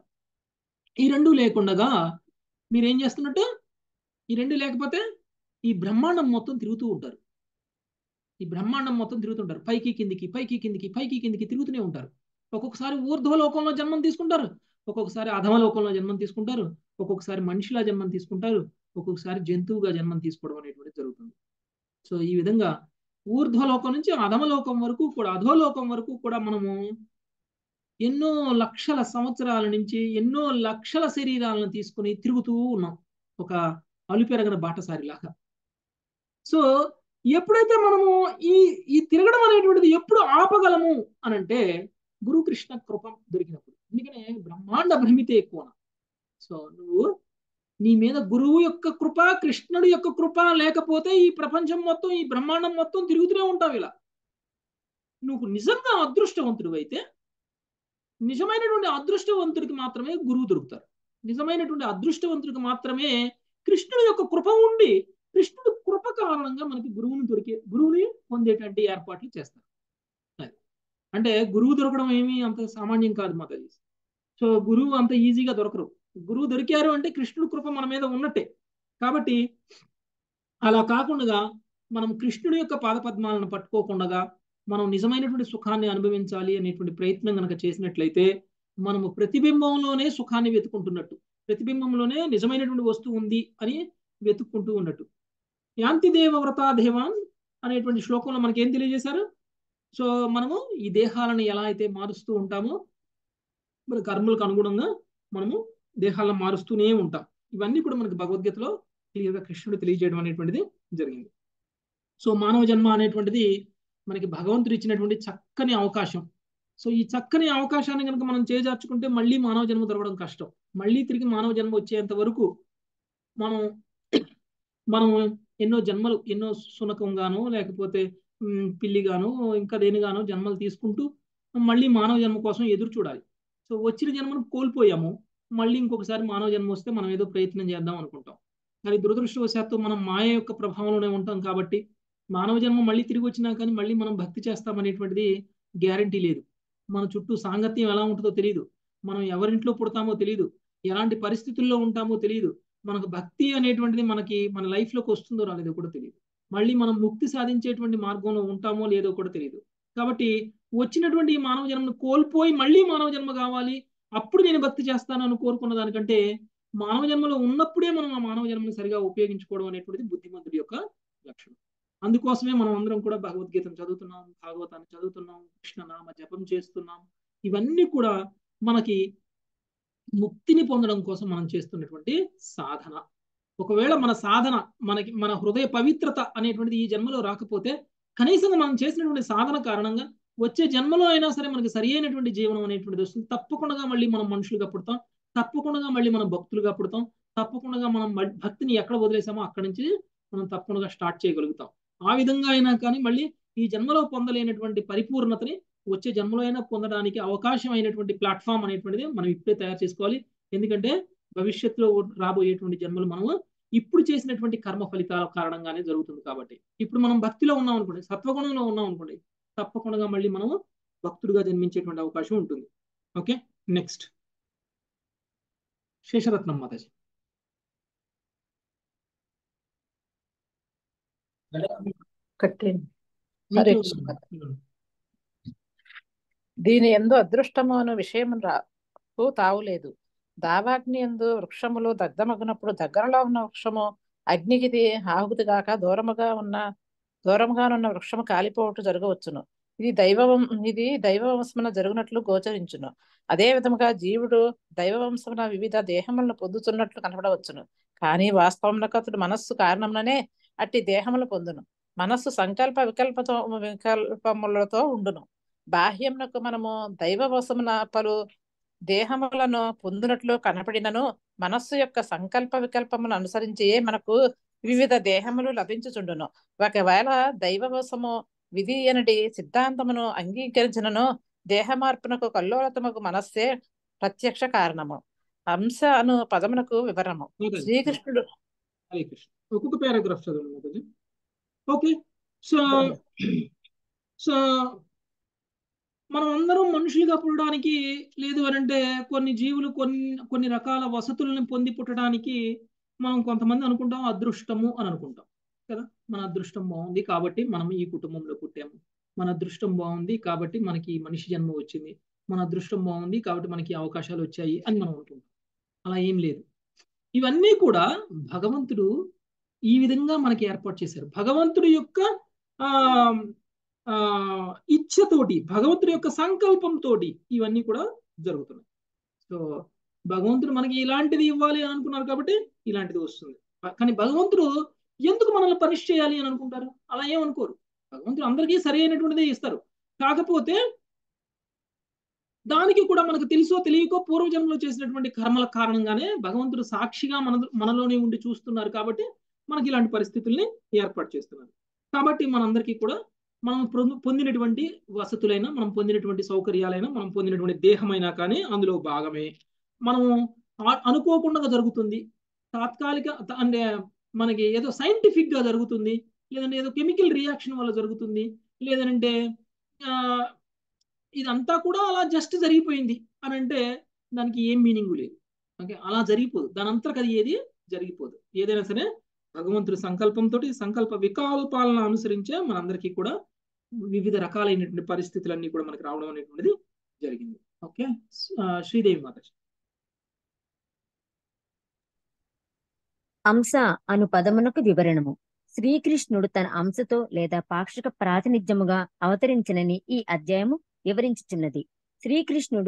ఈ రెండు లేకుండగా మీరేం చేస్తున్నట్టు? ఈ రెండు లేకపోతే ఈ బ్రహ్మాండం మొత్తం తిరుగుతూ ఉంటారు. ఈ బ్రహ్మాండం మొత్తం తిరుగుతుంటారు. పైకి కిందికి, పైకి కిందికి, పైకి కిందికి తిరుగుతూనే ఉంటారు. ఒక్కొక్కసారి ఊర్ధ్వలోకంలో జన్మం తీసుకుంటారు, ఒక్కొక్కసారి అధమలోకంలో జన్మం తీసుకుంటారు, ఒక్కొక్కసారి మనిషిలా జన్మం తీసుకుంటారు, ఒక్కొక్కసారి జంతువుగా జన్మం తీసుకోవడం అనేటువంటిది జరుగుతుంది. సో ఈ విధంగా ఊర్ధ్వలోకం నుంచి అధమలోకం వరకు కూడా, అధోలోకం వరకు కూడా మనము ఎన్నో లక్షల సంవత్సరాల నుంచి ఎన్నో లక్షల శరీరాలను తీసుకుని తిరుగుతూ ఉన్నాం, ఒక అలుపెరగని బాటసారిలాగా. సో ఎప్పుడైతే మనము ఈ ఈ తిరగడం అనేటువంటిది ఎప్పుడు ఆపగలము అని అంటే గురు కృష్ణ కృప దొరికినప్పుడు. అందుకనే బ్రహ్మాండ భ్రమితే ఎక్కువ. సో నువ్వు నీ మీద గురువు యొక్క కృప, కృష్ణుడి యొక్క కృప లేకపోతే ఈ ప్రపంచం మొత్తం, ఈ బ్రహ్మాండం మొత్తం తిరుగుతూనే ఉంటావు ఇలా. నువ్వు నిజంగా అదృష్టవంతుడు అయితే, నిజమైనటువంటి అదృష్టవంతుడికి మాత్రమే గురువు దొరుకుతారు. నిజమైనటువంటి అదృష్టవంతుడికి మాత్రమే కృష్ణుడి యొక్క కృప ఉండి, కృష్ణుడి కృప కారణంగా మనకి గురువుని పొందేటువంటి ఏర్పాట్లు చేస్తారు. అంటే గురువు దొరకడం ఏమీ అంత సామాన్యం కాదు మాతాజీ. సో గురువు అంత ఈజీగా దొరకరు. గురువు దొరికారు అంటే కృష్ణుడి కృప మన మీద ఉన్నట్టే. కాబట్టి అలా కాకుండా మనం కృష్ణుడి యొక్క పాదపద్మాలను పట్టుకోకుండా మనం నిజమైనటువంటి సుఖాన్ని అనుభవించాలి అనేటువంటి ప్రయత్నం కనుక చేసినట్లయితే మనము ప్రతిబింబంలోనే సుఖాన్ని వెతుకుంటున్నట్టు, ప్రతిబింబంలోనే నిజమైనటువంటి వస్తువు ఉంది అని వెతుక్కుంటూ ఉన్నట్టు. యాంతి దేవ వ్రతా దేవాన్ అనేటువంటి శ్లోకంలో మనకి ఏం తెలియజేశారు? సో మనము ఈ దేహాలను ఎలా అయితే మారుస్తూ ఉంటామో, మన కర్మలకు అనుగుణంగా మనము దేహాలను మారుస్తూనే ఉంటాం. ఇవన్నీ కూడా మనకి భగవద్గీతలో క్లియర్గా కృష్ణుడు తెలియజేయడం అనేటువంటిది జరిగింది. సో మానవ జన్మ అనేటువంటిది మనకి భగవంతుడు ఇచ్చినటువంటి చక్కని అవకాశం. సో ఈ చక్కని అవకాశాన్ని కనుక మనం చేజార్చుకుంటే మళ్ళీ మానవ జన్మ దొరకడం కష్టం. మళ్ళీ తిరిగి మానవ జన్మ వచ్చేంత వరకు మనం ఎన్నో జన్మలు, ఎన్నో శునకంగానో లేకపోతే పిల్లిగానో ఇంకా దేనిగానో జన్మలు తీసుకుంటూ మళ్ళీ మానవ జన్మ కోసం ఎదురు చూడాలి. సో వచ్చిన జన్మను కోల్పోయాము, మళ్ళీ ఇంకొకసారి మానవ జన్మ వస్తే మనం ఏదో ప్రయత్నం చేద్దాం అనుకుంటాం. కానీ దురదృష్టవశాత్తు మనం మాయ యొక్క ప్రభావంలోనే ఉంటాం కాబట్టి మానవ జన్మ మళ్ళీ తిరిగి వచ్చినా కానీ మళ్ళీ మనం భక్తి చేస్తామనేటువంటిది గ్యారంటీ లేదు. మన చుట్టూ సాంగత్యం ఎలా ఉంటుందో తెలియదు, మనం ఎవరింట్లో పుడతామో తెలియదు, ఎలాంటి పరిస్థితుల్లో ఉంటామో తెలియదు, మనకు భక్తి అనేటువంటిది మనకి మన లైఫ్లోకి వస్తుందో రాలేదో కూడా తెలియదు, మళ్ళీ మనం ముక్తి సాధించేటువంటి మార్గంలో ఉంటామో లేదో కూడా తెలియదు. కాబట్టి వచ్చినటువంటి ఈ మానవ జన్మను కోల్పోయి మళ్ళీ మానవ జన్మ కావాలి, అప్పుడు నేను భక్తి చేస్తానని కోరుకున్న దానికంటే మానవ జన్మలో ఉన్నప్పుడే మనం ఆ మానవ జన్మను సరిగా ఉపయోగించుకోవడం అనేటువంటిది బుద్ధిమంతుడి యొక్క లక్షణం. అందుకోసమే మనం అందరం కూడా భగవద్గీతను చదువుతున్నాం, భాగవతాన్ని చదువుతున్నాం, కృష్ణనామ జపం చేస్తున్నాం. ఇవన్నీ కూడా మనకి ముక్తిని పొందడం కోసం మనం చేస్తున్నటువంటి సాధన. ఒకవేళ మన సాధన మన హృదయ పవిత్రత అనేటువంటిది ఈ జన్మలో రాకపోతే కనీసంగా మనం చేసినటువంటి సాధన కారణంగా వచ్చే జన్మలో అయినా సరే మనకి సరి అయినటువంటి జీవనం అనేటువంటిది వస్తుంది. తప్పకుండా మళ్ళీ మనం మనుషులుగా పుడతాం, తప్పకుండా మళ్ళీ మనం భక్తులుగా పుడతాం, తప్పకుండా మనం భక్తిని ఎక్కడ వదిలేసామో అక్కడి నుంచి మనం తప్పకుండా స్టార్ట్ చేయగలుగుతాం. ఆ విధంగా అయినా కానీ మళ్ళీ ఈ జన్మలో పొందలేనటువంటి పరిపూర్ణతని వచ్చే జన్మలో అయినా పొందడానికి అవకాశం అయినటువంటి ప్లాట్ఫామ్ అనేటువంటిది మనం ఇప్పుడే తయారు చేసుకోవాలి. ఎందుకంటే భవిష్యత్తులో రాబోయేటువంటి జన్మలు మనము ఇప్పుడు చేసినటువంటి కర్మ ఫలితాల కారణంగానే జరుగుతుంది. కాబట్టి ఇప్పుడు మనం భక్తిలో ఉన్నాం అనుకోండి, సత్వగుణంలో ఉన్నాం అనుకోండి, తప్పకుండా మళ్ళీ మనము భక్తుడిగా జన్మించేటువంటి అవకాశం ఉంటుంది. ఓకే, నెక్స్ట్ శేషరత్నం మాతాజీ. దీని ఎందు అదృష్టము అను విషయము రాకు తావులేదు. దావాగ్ని ఎందు వృక్షములు దగ్ధమగినప్పుడు దగ్గరలో ఉన్న వృక్షము అగ్నికి ఆహుతిగాక దూరముగానున్న వృక్షము కాలిపోవటం జరగవచ్చును. ఇది దైవవంశమున జరుగునట్లు గోచరించును. అదే విధముగా జీవుడు దైవవంశమున వివిధ దేహములను పొందుతున్నట్లు కనపడవచ్చును. కానీ వాస్తవమునకు అతడు మనస్సు కారణముననే అట్టి దేహములు పొందును. మనస్సు సంకల్ప వికల్పములతో ఉండును. బాహ్యమునకు మనము దైవవశమున పలు దేహములను పొందినట్లు కనపడినను మనస్సు యొక్క సంకల్ప వికల్పమును అనుసరించి మనకు వివిధ దేహములు లభించుచుండును. ఒకవేళ దైవవశము విధి అనడి సిద్ధాంతమును అంగీకరించినను దేహ మార్పునకు కల్లోలతముకు మనస్సే ప్రత్యక్ష కారణము. అంశ అను పదమునకు వివరము. శ్రీకృష్ణుడు ఒక్కొక్క పారాగ్రాఫ్ చదవండి. ఓకే. సో సో మనం అందరం మనుషులుగా పుట్టడానికి, లేదు అనంటే కొన్ని జీవులు కొన్ని రకాల వసతులను పొంది పుట్టడానికి మనం కొంతమంది అనుకుంటాం అదృష్టము అని అనుకుంటాం కదా. మన అదృష్టం బాగుంది కాబట్టి మనం ఈ కుటుంబంలో పుట్టాము, మన అదృష్టం బాగుంది కాబట్టి మనకి మనిషి జన్మ వచ్చింది, మన అదృష్టం బాగుంది కాబట్టి మనకి అవకాశాలు వచ్చాయి అని మనం అనుకుంటాం. అలా ఏం లేదు. ఇవన్నీ కూడా భగవంతుడు ఈ విధంగా మనకి ఏర్పాటు చేశారు. భగవంతుడి యొక్క ఆ ఆ ఇచ్ఛతోటి, భగవంతుడి యొక్క సంకల్పంతో ఇవన్నీ కూడా జరుగుతున్నాయి. సో భగవంతుడు మనకి ఇలాంటిది ఇవ్వాలి అని అనుకున్నారు కాబట్టి ఇలాంటిది వస్తుంది. కానీ భగవంతుడు ఎందుకు మనల్ని పనిష్ చేయాలి అని అనుకుంటారు? అలా ఏమనుకోరు. భగవంతుడు అందరికీ సరి అయినటువంటిదే ఇస్తారు. కాకపోతే దానికి కూడా మనకు తెలుసో తెలియకో పూర్వజన్మలో చేసినటువంటి కర్మల కారణంగానే భగవంతుడు సాక్షిగా మనలోనే ఉండి చూస్తున్నారు కాబట్టి మనకి ఇలాంటి పరిస్థితుల్ని ఏర్పాటు చేస్తున్నారు. కాబట్టి మనందరికీ కూడా మనం పొందినటువంటి వసతులైనా, మనం పొందినటువంటి సౌకర్యాలైనా, మనం పొందినటువంటి దేహమైనా కానీ అందులో భాగమే. మనం అనుకోకుండా జరుగుతుంది, తాత్కాలిక అంటే మనకి ఏదో సైంటిఫిక్ గా జరుగుతుంది, లేదంటే ఏదో కెమికల్ రియాక్షన్ వల్ల జరుగుతుంది, లేదంటే ఇదంతా కూడా అలా జస్ట్ జరిగిపోయింది అని అంటే దానికి ఏం మీనింగ్ లేదు. ఓకే, అలా జరిగిపోదు, దాని అంతరకు అది ఏది జరిగిపోదు. ఏదైనా సరే భగవంతుడి సంకల్పంతో, సంకల్ప వికల్పాలను అనుసరించే మనందరికీ కూడా వివిధ రకాలైనటువంటి పరిస్థితులన్నీ కూడా మనకి రావడం అనేటువంటిది జరిగింది. ఓకే, శ్రీదేవి మాతాజీ. అంశ అను పదమునకు వివరణము. శ్రీకృష్ణుడు తన అంశతో లేదా పాక్షిక ప్రాతినిధ్యముగా అవతరించినని ఈ అధ్యాయము వివరించుచున్నది. శ్రీకృష్ణుడు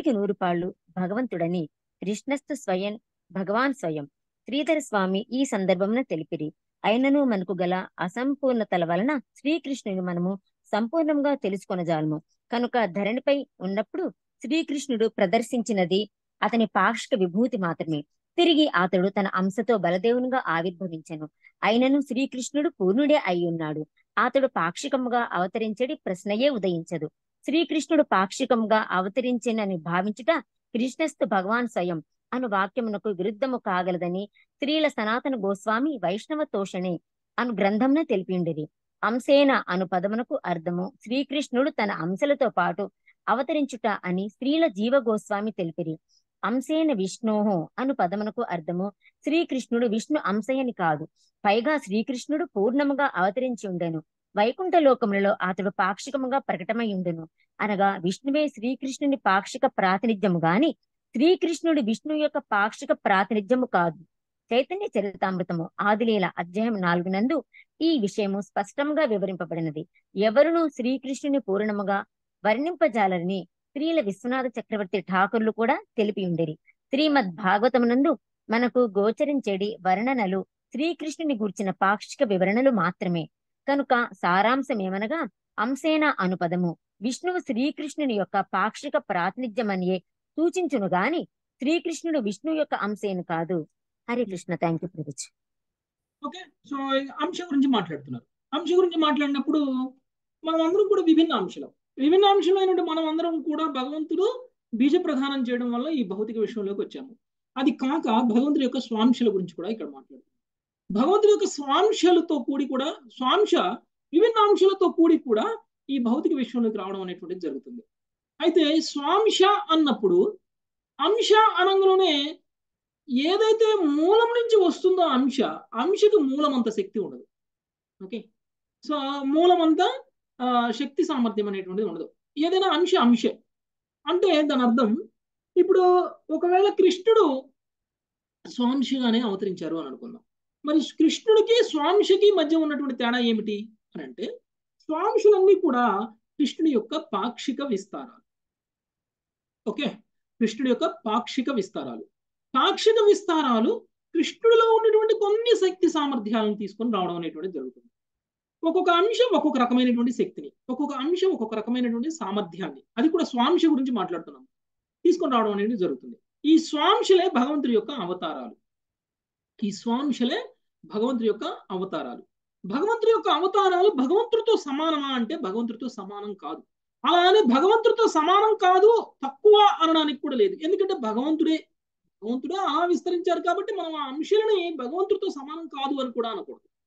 100% భగవంతుడని కృష్ణస్థు స్వయం భగవాన్ స్వయం శ్రీధర స్వామి ఈ సందర్భమున తెలిపిరి. అయినను మనకు గల అసంపూర్ణతల వలన శ్రీకృష్ణుని మనము సంపూర్ణంగా తెలుసుకొనజాలము. కనుక ధరణిపై ఉన్నప్పుడు శ్రీకృష్ణుడు ప్రదర్శించినది అతని పాక్షిక విభూతి మాత్రమే. తిరిగి అతడు తన అంశతో బలదేవునిగా ఆవిర్భవించెను. అయినను శ్రీకృష్ణుడు పూర్ణుడే అయి ఉన్నాడు. అతడు పాక్షికముగా అవతరించడి ప్రశ్నయే ఉదయించదు. శ్రీకృష్ణుడు పాక్షికముగా అవతరించినని భావించుట కృష్ణస్థు భగవాన్ స్వయం అను వాక్యమునకు విరుద్ధము కాగలదని స్త్రీల సనాతన గోస్వామి వైష్ణవ తోషణే అను గ్రంథంన తెలిపిండిది. అంశేన అను పదమునకు అర్థము శ్రీకృష్ణుడు తన అంశలతో పాటు అవతరించుట అని స్త్రీల జీవ గోస్వామి తెలిపిరి. అంశేన విష్ణోహో అను పదమునకు అర్థము శ్రీకృష్ణుడు విష్ణు అంశయని కాదు, పైగా శ్రీకృష్ణుడు పూర్ణముగా అవతరించి ఉండెను. వైకుంఠ లోకములలో అతడు పాక్షికముగా ప్రకటమై ఉండెను. అనగా విష్ణువే శ్రీకృష్ణుని పాక్షిక ప్రాతినిధ్యము గాని శ్రీకృష్ణుడు విష్ణు యొక్క పాక్షిక ప్రాతినిధ్యము కాదు. చైతన్య చరితామృతము ఆదిలీల అధ్యాయం 4 నందు ఈ విషయము స్పష్టంగా వివరింపబడినది. ఎవరును శ్రీకృష్ణుని పూర్ణముగా వర్ణింపజాలని స్త్రీల విశ్వనాథ చక్రవర్తి ఠాకూర్లు కూడా తెలిపి ఉండిరి. శ్రీమద్ భాగవతమునందు మనకు గోచరించేడి వర్ణనలు శ్రీకృష్ణుని గూర్చిన పాక్షిక వివరణలు మాత్రమే. కనుక సారాంశమేమనగా అంశేన అను పదము విష్ణువు శ్రీకృష్ణుని యొక్క పాక్షిక ప్రాతినిధ్యమనియే సూచించును గాని శ్రీకృష్ణుడు విష్ణు యొక్క అంశేను కాదు. హరే కృష్ణ. థ్యాంక్ యూ ప్రభుజీ. ఓకే, సో అంశ గురించి మాట్లాడుతున్నారు. అంశ గురించి మాట్లాడినప్పుడు మనం అందరం కూడా విభిన్న అంశాలైనటువంటి మనం అందరం కూడా భగవంతుడు బీజ ప్రధానం చేయడం వల్ల ఈ భౌతిక విషయంలోకి వచ్చాము. అది కాక భగవంతుడి యొక్క స్వాంశల గురించి కూడా ఇక్కడ మాట్లాడుతున్నాం. భగవంతుడి యొక్క స్వాంశలతో కూడి కూడా విభిన్న అంశాలతో కూడి కూడా ఈ భౌతిక విషయంలోకి రావడం అనేటువంటిది జరుగుతుంది. అయితే స్వాంశ అన్నప్పుడు అంశ అనంగానే ఏదైతే మూలం నుంచి వస్తుందో అంశకి మూలం అంత శక్తి ఉండదు. ఓకే, సో మూలం అంతా శక్తి సామర్థ్యం అనేటువంటిది ఉండదు. ఏదైనా అంశే అంటే దాని అర్థం, ఇప్పుడు ఒకవేళ కృష్ణుడు స్వాంశగానే అవతరించారు అని అనుకుందాం. మరి కృష్ణుడికి స్వాంశకి మధ్య ఉన్నటువంటి తేడా ఏమిటి అని అంటే స్వాంశులన్నీ కూడా కృష్ణుడి యొక్క పాక్షిక విస్తారాలు. ఓకే, కృష్ణుడి యొక్క పాక్షిక విస్తారాలు కృష్ణుడిలో ఉన్నటువంటి కొన్ని శక్తి సామర్థ్యాలను తీసుకొని రావడం అనేటువంటిది జరుగుతుంది. ఒక్కొక్క అంశం ఒక్కొక్క రకమైనటువంటి శక్తిని, ఒక్కొక్క అంశం ఒక్కొక్క రకమైనటువంటి సామర్థ్యాన్ని, అది కూడా స్వాంశ గురించి మాట్లాడుతున్నాం, తీసుకొని రావడం అనేది జరుగుతుంది. ఈ స్వాంశలే భగవంతుడి యొక్క అవతారాలు. భగవంతుడితో సమానమా అంటే భగవంతుడితో సమానం కాదు. అలానే భగవంతుడితో సమానం కాదు, తక్కువ అనడానికి కూడా లేదు. ఎందుకంటే భగవంతుడే అలా విస్తరించారు కాబట్టి మనం ఆ అంశాలని భగవంతుడితో సమానం కాదు అని కూడా అనకూడదు.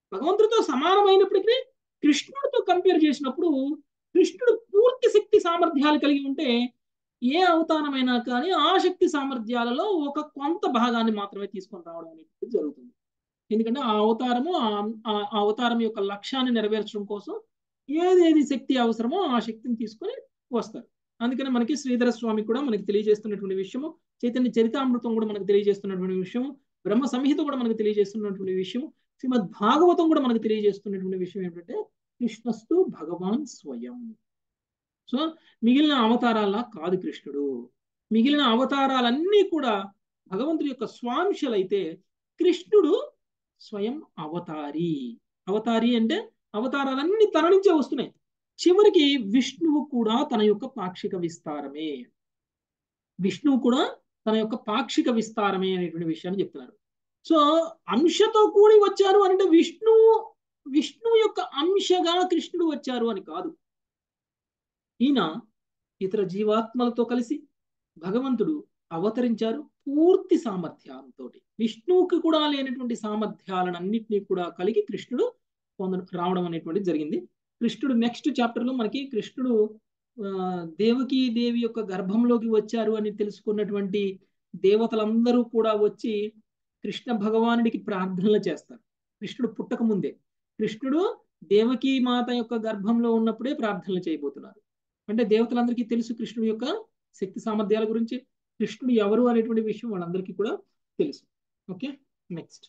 భగవంతుడితో సమానమైనప్పటికీ కృష్ణుడితో కంపేర్ చేసినప్పుడు కృష్ణుడు పూర్తి శక్తి సామర్థ్యాలు కలిగి ఉంటే ఏ అవతారమైనా కానీ ఆ శక్తి సామర్థ్యాలలో ఒక కొంత భాగాన్ని మాత్రమే తీసుకొని రావడం అనేది జరుగుతుంది. ఎందుకంటే ఆ అవతారము ఆ అవతారం యొక్క లక్ష్యాన్ని నెరవేర్చడం కోసం ఏదేది శక్తి అవసరమో ఆ శక్తిని తీసుకొని వస్తారు. అందుకని మనకి శ్రీధర స్వామి కూడా మనకి తెలియజేస్తున్నటువంటి విషయము, చైతన్య చరితామృతం కూడా మనకు తెలియజేస్తున్నటువంటి విషయము, బ్రహ్మ సంహిత కూడా మనకు తెలియజేస్తున్నటువంటి విషయం, శ్రీమద్ భాగవతం కూడా మనకు తెలియజేస్తున్నటువంటి విషయం ఏంటంటే కృష్ణస్తు భగవాన్ స్వయం. సో మిగిలిన అవతారాల్లా కాదు కృష్ణుడు. మిగిలిన అవతారాలన్నీ కూడా భగవంతుడి యొక్క స్వాంశలైతే కృష్ణుడు స్వయం అవతారి. అవతారి అంటే అవతారాలన్నీ తన నుంచే వస్తున్నాయి. చివరికి విష్ణువు కూడా తన యొక్క పాక్షిక విస్తారమే. విష్ణువు కూడా తన యొక్క పాక్షిక విస్తారమే అనేటువంటి విషయాన్ని చెప్తున్నారు. సో అంశతో కూడి వచ్చారు అంటే విష్ణువు యొక్క అంశగా కృష్ణుడు వచ్చారు అని కాదు. ఈయన ఇతర జీవాత్మలతో కలిసి భగవంతుడు అవతరించారు పూర్తి సామర్థ్యాలతో. విష్ణువుకి కూడా లేనటువంటి సామర్థ్యాలన్నింటినీ కూడా కలిగి కృష్ణుడు రావడం అనేటువంటిది జరిగింది. కృష్ణుడు నెక్స్ట్ చాప్టర్ లో మనకి కృష్ణుడు దేవకీ దేవి యొక్క గర్భంలోకి వచ్చారు అని తెలుసుకున్నటువంటి దేవతలందరూ కూడా వచ్చి కృష్ణ భగవానుడికి ప్రార్థనలు చేస్తారు. కృష్ణుడు పుట్టక ముందే కృష్ణుడు దేవకీ మాత యొక్క గర్భంలో ఉన్నప్పుడే ప్రార్థనలు చేయబోతున్నారు. అంటే దేవతలందరికీ తెలుసు కృష్ణుడి యొక్క శక్తి సామర్థ్యాల గురించి, కృష్ణుడు ఎవరు అనేటువంటి విషయం వాళ్ళందరికీ కూడా తెలుసు. ఓకే, నెక్స్ట్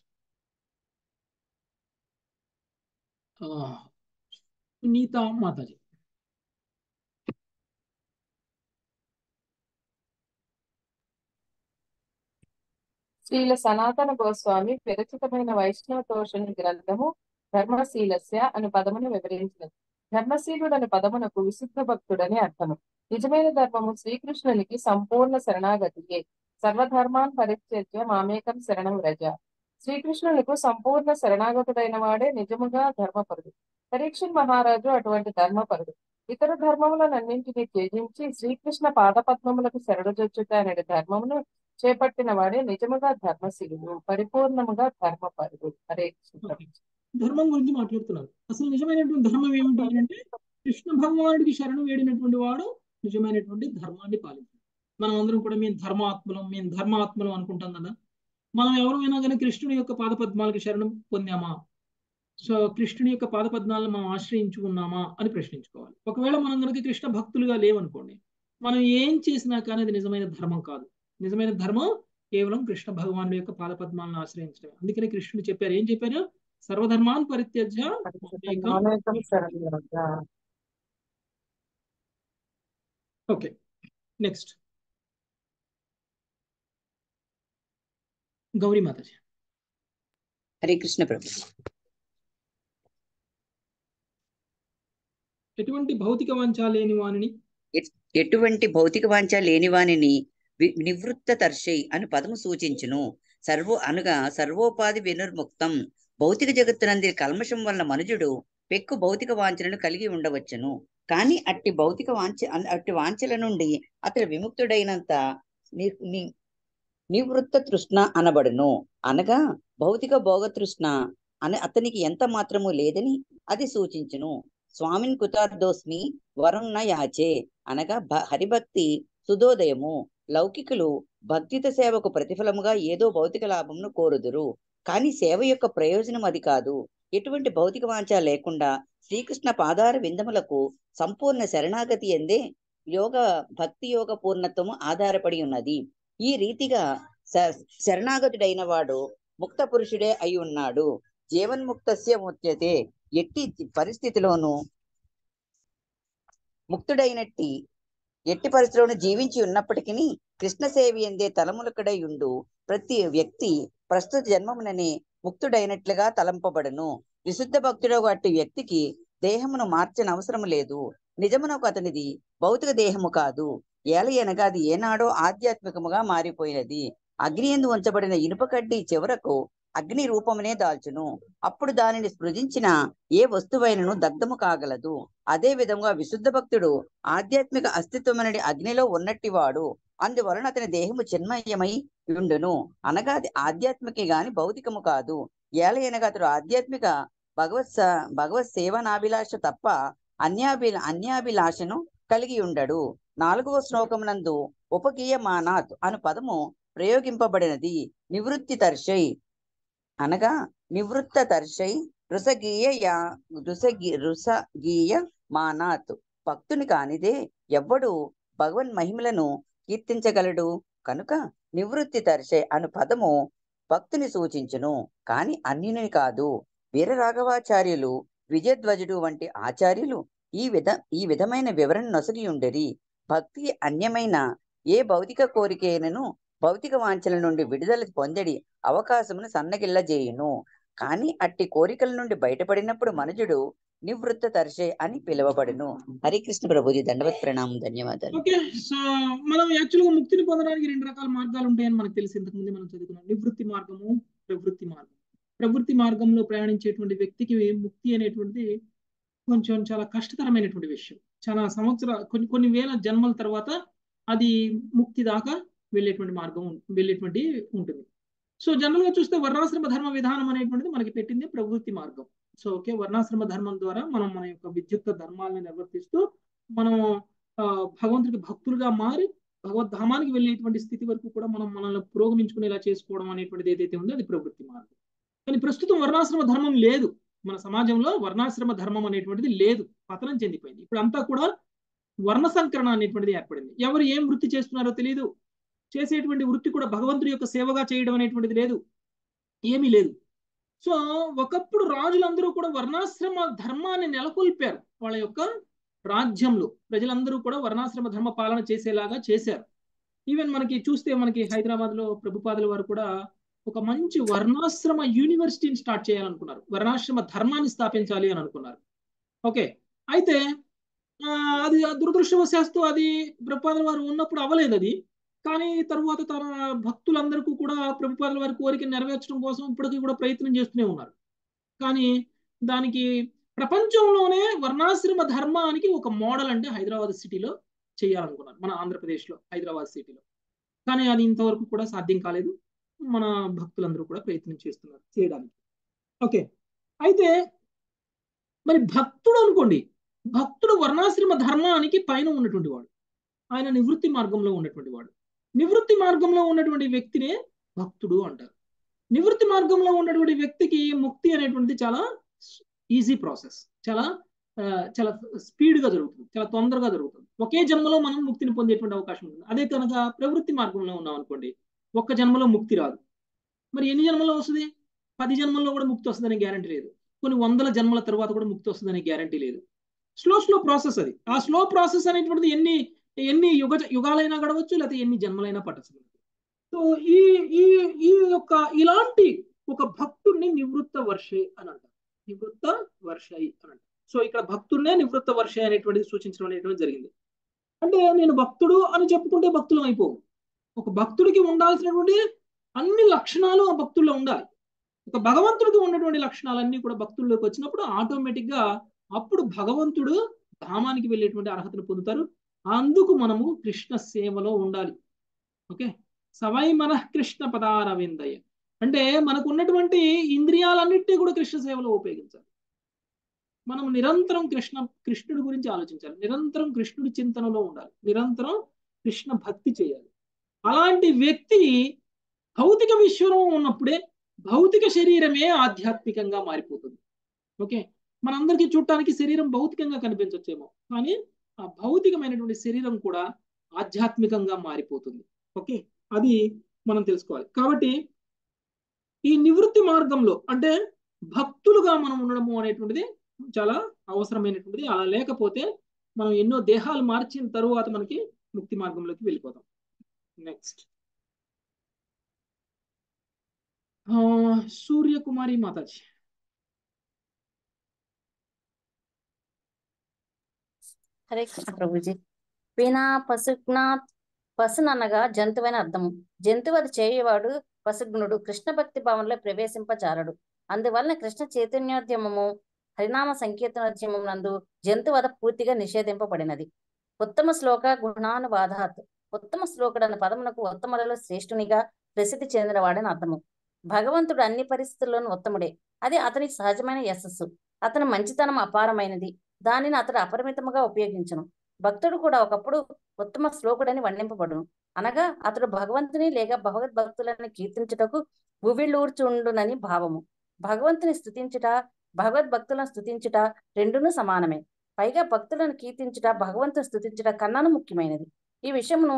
నీతా మాతాజీ. శ్రీల సనాతన గోస్వామి విరచితమైన వైష్ణవ తోషణి గ్రంథము ధర్మశీలస్య అను పదమును వివరించినది. ధర్మశీలుడు అనే పదమునకు విశుద్ధ భక్తుడని అర్థము. నిజమైన ధర్మము శ్రీకృష్ణునికి సంపూర్ణ శరణాగతియే. సర్వధర్మాన్ పరిత్యజ్య మామేకం శరణం వ్రజ. శ్రీకృష్ణునికి సంపూర్ణ శరణాగతుడైన వాడే నిజముగా ధర్మపరుడు. పరీక్షణ్ మహారాజు అటువంటి ధర్మపరుడు. ఇతర ధర్మములనన్నింటినీ త్యజించి శ్రీకృష్ణ పాదపద్మములకు శరణుజొచ్చుట అనే ధర్మమును చేపట్టిన వాడే నిజముగా ధర్మశీలుడు, పరిపూర్ణముగా ధర్మపరుడు. హరే కృష్ణ. ధర్మం గురించి మాట్లాడుతున్నారు. అసలు నిజమైనటువంటి ధర్మం ఏమిటి అంటే కృష్ణ భగవానుడికి శరణు వేడినటువంటి వాడు నిజమైనటువంటి ధర్మాన్ని పాలించాడు. మనం అందరం కూడా మేము ధర్మాత్మలం అనుకుంటాం కదా. మనం ఎవరైనా కానీ కృష్ణుడి యొక్క పాదపద్మాలకి శరణం పొందామా, సో కృష్ణుడి యొక్క పాదపద్మాలను మనం ఆశ్రయించుకున్నామా అని ప్రశ్నించుకోవాలి. ఒకవేళ మనం కనుక కృష్ణ భక్తులుగా లేవనుకోండి, మనం ఏం చేసినా కానీ అది నిజమైన ధర్మం కాదు. నిజమైన ధర్మం కేవలం కృష్ణ భగవానుడి యొక్క పాదపద్మాలను ఆశ్రయించడం. అందుకని కృష్ణుడు చెప్పారు, ఏం చెప్పారు? సర్వధర్మాన్ పరిత్యజ్య మామేకం శరణం వ్రజ. ఓకే, నెక్స్ట్ గౌరీ మాతాజీ. హరే కృష్ణ ప్రభు. ఎటువంటి భౌతిక వాంఛ లేని వాణిని ఎటువంటి భౌతిక వాంఛ లేని వానిని నివృత్త తర్షై అని పదము సూచించును. అనగా సర్వోపాధి వినుర్ముక్తం. భౌతిక జగత్తునంది కల్మషం వలన మనుజుడు పెక్కు భౌతిక వాంఛలను కలిగి ఉండవచ్చును. కానీ అట్టి వాంఛల నుండి అతడు విముక్తుడైనంత నివృత్త తృష్ణ అనబడును. అనగా భౌతిక భోగ తృష్ణ అని అతనికి ఎంత మాత్రము లేదని అది సూచించును. స్వామిన్ కృతార్థోస్మి వరుణ యాచే అనగా హరిభక్తి సుధోదయము. లౌకికులు భక్తిత సేవకు ప్రతిఫలముగా ఏదో భౌతిక లాభమును కోరుదురు, కానీ సేవ యొక్క ప్రయోజనం అది కాదు. ఎటువంటి భౌతిక వాంఛ లేకుండా శ్రీకృష్ణ పాదార విందములకు సంపూర్ణ శరణాగతి ఎందే భక్తి యోగ పూర్ణత్వము ఆధారపడి ఉన్నది. ఈ రీతిగా శరణాగతుడైన వాడు ముక్త పురుషుడే అయి ఉన్నాడు. జీవన్ముక్తస్య ముచ్యతే. ఎట్టి పరిస్థితిలోనూ ఎట్టి పరిస్థితిలోనూ జీవించి ఉన్నప్పటికీ కృష్ణ సేవి ఎందే తలములకడై ఉండు ప్రతి వ్యక్తి ప్రస్తుత జన్మముననే ముక్తుడైనట్లుగా తలంపబడును. విశుద్ధ భక్తుడు అట్టి వ్యక్తికి దేహమును మార్చని అవసరం లేదు. నిజమునకు అతనిది భౌతిక దేహము కాదు. ఏలయనగా అది ఏనాడో ఆధ్యాత్మికముగా మారిపోయినది. అగ్ని యందు ఉంచబడిన ఇనుప కడ్డీ చివరకు అగ్ని రూపమునే దాల్చును. అప్పుడు దానిని స్పృజించిన ఏ వస్తువైనను దగ్ధము కాగలదు. అదే విధంగా విశుద్ధ భక్తుడు ఆధ్యాత్మిక అస్తిత్వమనడి అగ్నిలో ఉన్నట్టివాడు. అందువలన అతని దేహము చిన్మయమై ఉండును. అనగా అది ఆధ్యాత్మిక గాని భౌతికము కాదు. ఏలయనగా అతడు ఆధ్యాత్మిక భగవత్ సేవనాభిలాష తప్ప అన్యాభిలాషను కలిగి ఉండడు. 4వ శ్లోకమునందు ఉపగీయమానాత్ అను పదము ప్రయోగింపబడినది. నివృత్తి తర్షై అనగా నివృత్త తర్షై రుసగీయ మానాత్. భక్తుని కానిదే ఎవ్వడు భగవన్ మహిమలను కీర్తించగలడు. కనుక నివృత్తి తర్షై అను పదము భక్తుని సూచించును, కాని అన్యుని కాదు. వీరరాఘవాచార్యులు, విజయధ్వజుడు వంటి ఆచార్యులు ఈ విధమైన వివరణ నొసగి ఉండరి. భక్తి అన్యమైన ఏ భౌతిక కోరికైనను భౌతిక వాంఛల నుండి విడుదల పొందడి అవకాశమును సన్నగిల్లజేయును. కానీ అట్టి కోరికల నుండి బయటపడినప్పుడు మనుజుడు నివృత్త తర్షే అని పిలువబడును. హరికృష్ణ ప్రభుజీ, దండవత్ ప్రణామం, ధన్యవాదాలు. ఓకే, సో మనం యాక్చువల్గా ముక్తిని పొందడానికి 2 రకాల మార్గాలు ఉంటాయని మనకు తెలిసి ఇంతకుముందు మనం చదువుకున్నాం. నివృత్తి మార్గము, ప్రవృత్తి మార్గం. ప్రవృత్తి మార్గంలో ప్రయాణించేటువంటి వ్యక్తికి ముక్తి అనేటువంటిది కొంచెం చాలా కష్టతరమైనటువంటి విషయం. చాలా కొన్ని వేల జన్మల తర్వాత అది ముక్తి దాకా వెళ్ళేటువంటి మార్గం ఉంటుంది. సో జనరల్ గా చూస్తే వర్ణాశ్రమ ధర్మ విధానం అనేటువంటిది మనకి పెట్టింది ప్రవృత్తి మార్గం. సో ఓకే, వర్ణాశ్రమ ధర్మం ద్వారా మనం మన యొక్క విద్యుక్త ధర్మాలను నిర్వర్తిస్తూ మనం భగవంతుడికి భక్తులుగా మారి భగవద్ధామానికి వెళ్ళేటువంటి స్థితి వరకు కూడా మనం మనల్ని పురోగమించుకునేలా చేసుకోవడం అనేటువంటిది ఏదైతే ఉందో అది ప్రవృత్తి మార్గం. కానీ ప్రస్తుతం వర్ణాశ్రమ ధర్మం లేదు మన సమాజంలో. వర్ణాశ్రమ ధర్మం అనేటువంటిది లేదు, పతనం చెందిపోయింది. ఇప్పుడు అంతా కూడా వర్ణ సంకరణ అనేటువంటిది ఏర్పడింది. ఎవరు ఏం వృత్తి చేస్తున్నారో తెలియదు. చేసేటువంటి వృత్తి కూడా భగవంతుడి యొక్క సేవగా చేయడం అనేటువంటిది లేదు, ఏమీ లేదు. సో ఒకప్పుడు రాజులందరూ కూడా వర్ణాశ్రమ ధర్మాన్ని నెలకొల్పారు. వాళ్ళ యొక్క రాజ్యంలో ప్రజలందరూ కూడా వర్ణాశ్రమ ధర్మ పాలన చేసేలాగా చేశారు. ఈవెన్ మనకి చూస్తే మనకి హైదరాబాద్ లో ప్రభుపాదుల వారు కూడా ఒక మంచి వర్ణాశ్రమ యూనివర్సిటీని స్టార్ట్ చేయాలనుకున్నారు. వర్ణాశ్రమ ధర్మాన్ని స్థాపించాలి అని అనుకున్నారు. ఓకే, అయితే అది దురదృష్టవశాస్తు అది ప్రభుపాదుల వారు ఉన్నప్పుడు అవ్వలేదు అది. కానీ తరువాత తన భక్తులందరికీ కూడా ప్రభుపాదుల వారి కోరిక నెరవేర్చడం కోసం ఇప్పటికీ కూడా ప్రయత్నం చేస్తూనే ఉన్నారు. కానీ దానికి ప్రపంచంలోనే వర్ణాశ్రమ ధర్మానికి ఒక మోడల్ అంటే హైదరాబాద్ సిటీలో చేయాలనుకున్నారు, మన ఆంధ్రప్రదేశ్లో హైదరాబాద్ సిటీలో. కానీ అది ఇంతవరకు కూడా సాధ్యం కాలేదు. మన భక్తులందరూ కూడా ప్రయత్నం చేస్తున్నారు చేయడానికి. ఓకే, అయితే మరి భక్తుడు అనుకోండి, భక్తుడు వర్ణాశ్రమ ధర్మానికి పైన ఉన్నటువంటి వాడు, ఆయన నివృత్తి మార్గంలో ఉన్నటువంటి వాడు. నివృత్తి మార్గంలో ఉన్నటువంటి వ్యక్తినే భక్తుడు అంటారు. నివృత్తి మార్గంలో ఉన్నటువంటి వ్యక్తికి ముక్తి అనేటువంటిది చాలా ఈజీ ప్రాసెస్, చాలా స్పీడ్గా జరుగుతుంది, చాలా తొందరగా జరుగుతుంది. ఒకే జన్మలో మనం ముక్తిని పొందేటువంటి అవకాశం ఉంటుంది. అదే కనుక ప్రవృత్తి మార్గంలో ఉన్నాం అనుకోండి, ఒక్క జన్మలో ముక్తి రాదు. మరి ఎన్ని జన్మలో వస్తుంది? 10 జన్మల్లో కూడా ముక్తి వస్తుందనే గ్యారంటీ లేదు. కొన్ని 100 జన్మల తర్వాత కూడా ముక్తి వస్తుందనే గ్యారంటీ లేదు. స్లో ప్రాసెస్ అది. ఆ స్లో ప్రాసెస్ అనేటువంటిది ఎన్ని యుగాలైనా గడవచ్చు, లేకపోతే ఎన్ని జన్మలైనా పట్టచ్చు. సో ఇలాంటి ఒక భక్తుడిని నివృత్త వర్షే అని అంటారు. నివృత్త వర్షై అని అంటారు. సో ఇక్కడ భక్తుడినే నివృత్త వర్షై అనేటువంటిది సూచించడం అనేటువంటి జరిగింది. అంటే నేను భక్తుడు అని చెప్పుకుంటే భక్తులం అయిపోవు. ఒక భక్తుడికి ఉండాల్సినటువంటి అన్ని లక్షణాలు ఆ భక్తుల్లో ఉండాలి. ఒక భగవంతుడికి ఉన్నటువంటి లక్షణాలన్నీ కూడా భక్తుల్లోకి వచ్చినప్పుడు ఆటోమేటిక్ గా అప్పుడు భగవంతుడు ధామానికి వెళ్ళేటువంటి అర్హతను పొందుతారు. అందుకు మనము కృష్ణ సేవలో ఉండాలి. ఓకే, సవై మన కృష్ణ పదారవిందయ అంటే మనకు ఉన్నటువంటి ఇంద్రియాలన్నింటినీ కూడా కృష్ణ సేవలో ఉపయోగించాలి. మనం నిరంతరం కృష్ణుడి గురించి ఆలోచించాలి, నిరంతరం కృష్ణుడి చింతనలో ఉండాలి, నిరంతరం కృష్ణ భక్తి చేయాలి. అలాంటి వ్యక్తి భౌతిక విశ్వంలో ఉన్నప్పుడే భౌతిక శరీరమే ఆధ్యాత్మికంగా మారిపోతుంది. ఓకే, మనందరికీ చూడటానికి శరీరం భౌతికంగా కనిపించవచ్చేమో, కానీ ఆ భౌతికమైనటువంటి శరీరం కూడా ఆధ్యాత్మికంగా మారిపోతుంది. ఓకే, అది మనం తెలుసుకోవాలి. కాబట్టి ఈ నివృత్తి మార్గంలో అంటే భక్తులుగా మనం ఉండడము అనేటువంటిది చాలా అవసరమైనటువంటిది. అలా లేకపోతే మనం ఎన్నో దేహాలు మార్చిన తరువాత మనకి ముక్తి మార్గంలోకి వెళ్ళిపోతాం. నెక్స్ట్ సూర్యకుమారి మాతాజీ. హరే కృష్ణ ప్రభుజీ. వినా పశుజ్ఞాత్, పశుననగా జంతువైన అర్థము. జంతువు అది చేయవాడు పశుజ్ఞుడు కృష్ణ భక్తి భావంలో ప్రవేశింపజాలడు. అందువలన కృష్ణ చైతన్యోద్యమము హరినామ సంకీర్తనోద్యమం నందు జంతువధ పూర్తిగా నిషేధింపబడినది. ఉత్తమ శ్లోక గుణానువాదాత్, ఉత్తమ శ్లోకుడన్న పదమునకు ఉత్తములలో శ్రేష్ఠునిగా ప్రసిద్ధి చెందినవాడని అర్థము. భగవంతుడు అన్ని పరిస్థితుల్లోనూ ఉత్తముడే. అది అతని సహజమైన యశస్సు. అతని మంచితనం అపారమైనది. దానిని అతడు అపరిమితముగా ఉపయోగించును. భక్తుడు కూడా ఒకప్పుడు ఉత్తమ శ్లోకుడని వర్ణింపబడును. అనగా అతడు భగవంతుని లేక భగవద్భక్తులని కీర్తించుటకు ఉవ్విళ్ళూర్చుండునని భావము. భగవంతుని స్తుతించుట, భగవద్భక్తులను స్తుతించుట రెండును సమానమే. పైగా భక్తులను కీర్తించుట, భగవంతుని స్తుతించుట కన్నాను ముఖ్యమైనది. ఈ విషయమును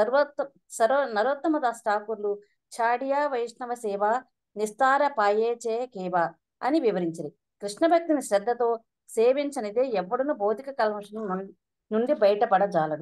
నరోత్తమ దాస్ ఠాకూర్లు చాడియా వైష్ణవ సేవ నిస్తార పాయేచే కేవా అని వివరించిరి. కృష్ణ భక్తిని శ్రద్ధతో సేవించనిదే ఎవడును భౌతిక కల్మషం నుండి బయటపడజాలడు.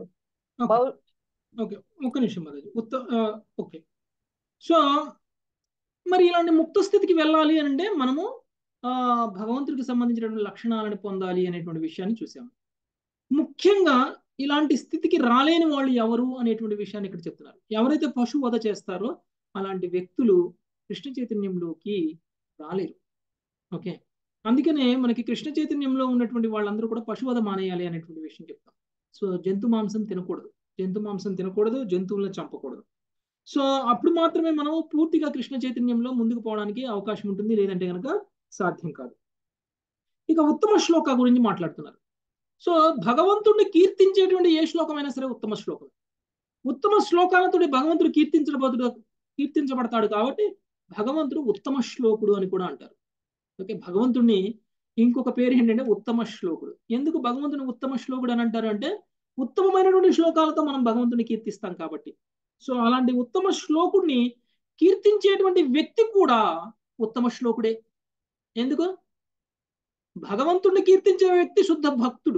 ఓకే, ఒక్క నిమిషం మాతాజీ. ఓకే, సో మరి ఇలాంటి ముక్త స్థితికి వెళ్ళాలి అంటే మనము భగవంతుడికి సంబంధించినటువంటి లక్షణాలను పొందాలి అనేటువంటి విషయాన్ని చూసాము. ముఖ్యంగా ఇలాంటి స్థితికి రాలేని వాళ్ళు ఎవరు అనేటువంటి విషయాన్ని ఇక్కడ చెప్తున్నారు. ఎవరైతే పశు వధ చేస్తారో అలాంటి వ్యక్తులు కృష్ణ చైతన్యంలోకి రాలేరు. ఓకే, అందుకనే మనకి కృష్ణ చైతన్యంలో ఉన్నటువంటి వాళ్ళందరూ కూడా పశువధ మానేయాలి అనేటువంటి విషయం చెప్తాం. సో జంతు మాంసం తినకూడదు, జంతువులను చంపకూడదు. సో అప్పుడు మాత్రమే మనం పూర్తిగా కృష్ణ చైతన్యంలో ముందుకు పోవడానికి అవకాశం ఉంటుంది, లేదంటే కనుక సాధ్యం కాదు. ఇక ఉత్తమ శ్లోక గురించి మాట్లాడుతున్నారు. సో భగవంతుడిని కీర్తించేటువంటి ఏ శ్లోకమైనా సరే ఉత్తమ శ్లోకం. ఉత్తమ శ్లోకాలతో భగవంతుడు కీర్తించబడతాడు కాబట్టి భగవంతుడు ఉత్తమ శ్లోకుడు అని కూడా అంటారు. ఓకే, భగవంతుడిని ఇంకొక పేరు ఏంటంటే ఉత్తమ శ్లోకుడు. ఎందుకు భగవంతుని ఉత్తమ శ్లోకుడు అని అంటారు అంటే ఉత్తమమైనటువంటి శ్లోకాలతో మనం భగవంతుని కీర్తిస్తాం కాబట్టి. సో అలాంటి ఉత్తమ శ్లోకుడిని కీర్తించేటువంటి వ్యక్తి కూడా ఉత్తమ శ్లోకుడే. ఎందుకు? భగవంతుడిని కీర్తించే వ్యక్తి శుద్ధ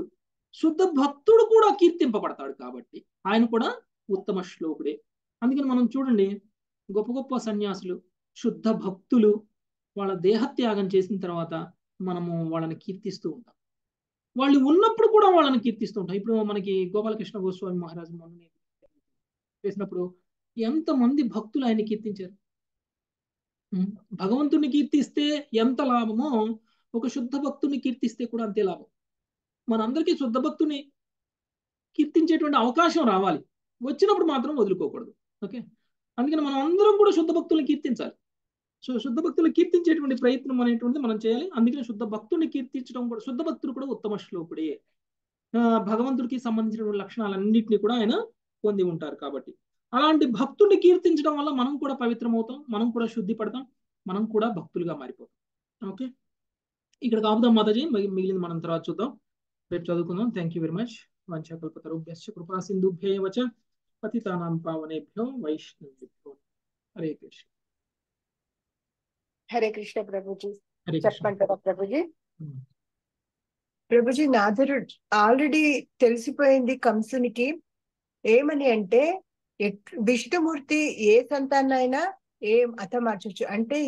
భక్తుడు కూడా కీర్తింపబడతాడు కాబట్టి ఆయన కూడా ఉత్తమ శ్లోకుడే. అందుకని మనం చూడండి, గొప్ప గొప్ప సన్యాసులు, శుద్ధ భక్తులు వాళ్ళ దేహత్యాగం చేసిన తర్వాత మనము వాళ్ళని కీర్తిస్తూ ఉంటాం. వాళ్ళు ఉన్నప్పుడు కూడా వాళ్ళని కీర్తిస్తూ ఉంటాం. ఇప్పుడు మనకి గోపాలకృష్ణ గోస్వామి మహారాజు మొన్న చేసినప్పుడు ఎంతమంది భక్తులు ఆయన కీర్తించారు. భగవంతుని కీర్తిస్తే ఎంత లాభమో ఒక శుద్ధ భక్తుని కీర్తిస్తే కూడా అంతే లాభం. మనందరికీ శుద్ధ భక్తుని కీర్తించేటువంటి అవకాశం రావాలి, వచ్చినప్పుడు మాత్రం వదులుకోకూడదు. ఓకే, అందుకని మనం అందరం కూడా శుద్ధ భక్తుల్ని కీర్తించాలి. సో శుద్ధ భక్తుల్ని కీర్తించేటువంటి ప్రయత్నం అనేటువంటిది మనం చేయాలి. అందుకని శుద్ధ భక్తుని కీర్తించడం కూడా, శుద్ధ భక్తుడు కూడా ఉత్తమ శ్లోకుడే. భగవంతుడికి సంబంధించినటువంటి లక్షణాలన్నింటినీ కూడా ఆయన పొంది ఉంటారు కాబట్టి అలాంటి భక్తుడిని కీర్తించడం వల్ల మనం కూడా పవిత్రమవుతాం, మనం కూడా శుద్ధి పడతాం, మనం కూడా భక్తులుగా మారిపోతాం. ఓకే, ఇక్కడ కాపుదాం మాతాజీ, మిగిలింది మనం తర్వాత చూద్దాం, రేపు చదువుకుందాం. Thank you very much. వంచకల్పతరుభ్యశ్చ కృపా సింధుభ్యేవ చ పతితానాం పావనేభ్యో వైష్ణవేభ్యో. హరే కృష్ణ. హరే కృష్ణ ప్రభుజీ. హరే కృష్ణ. చెప్పంటారా ప్రభుజీ? ప్రభుజీ, నాథుడు ఆల్రెడీ తెలిసిపోయింది కంసునికి ఏమని అంటే, విష్ణుమూర్తి ఏ సంతానైనా హతమార్చొచ్చు అంటే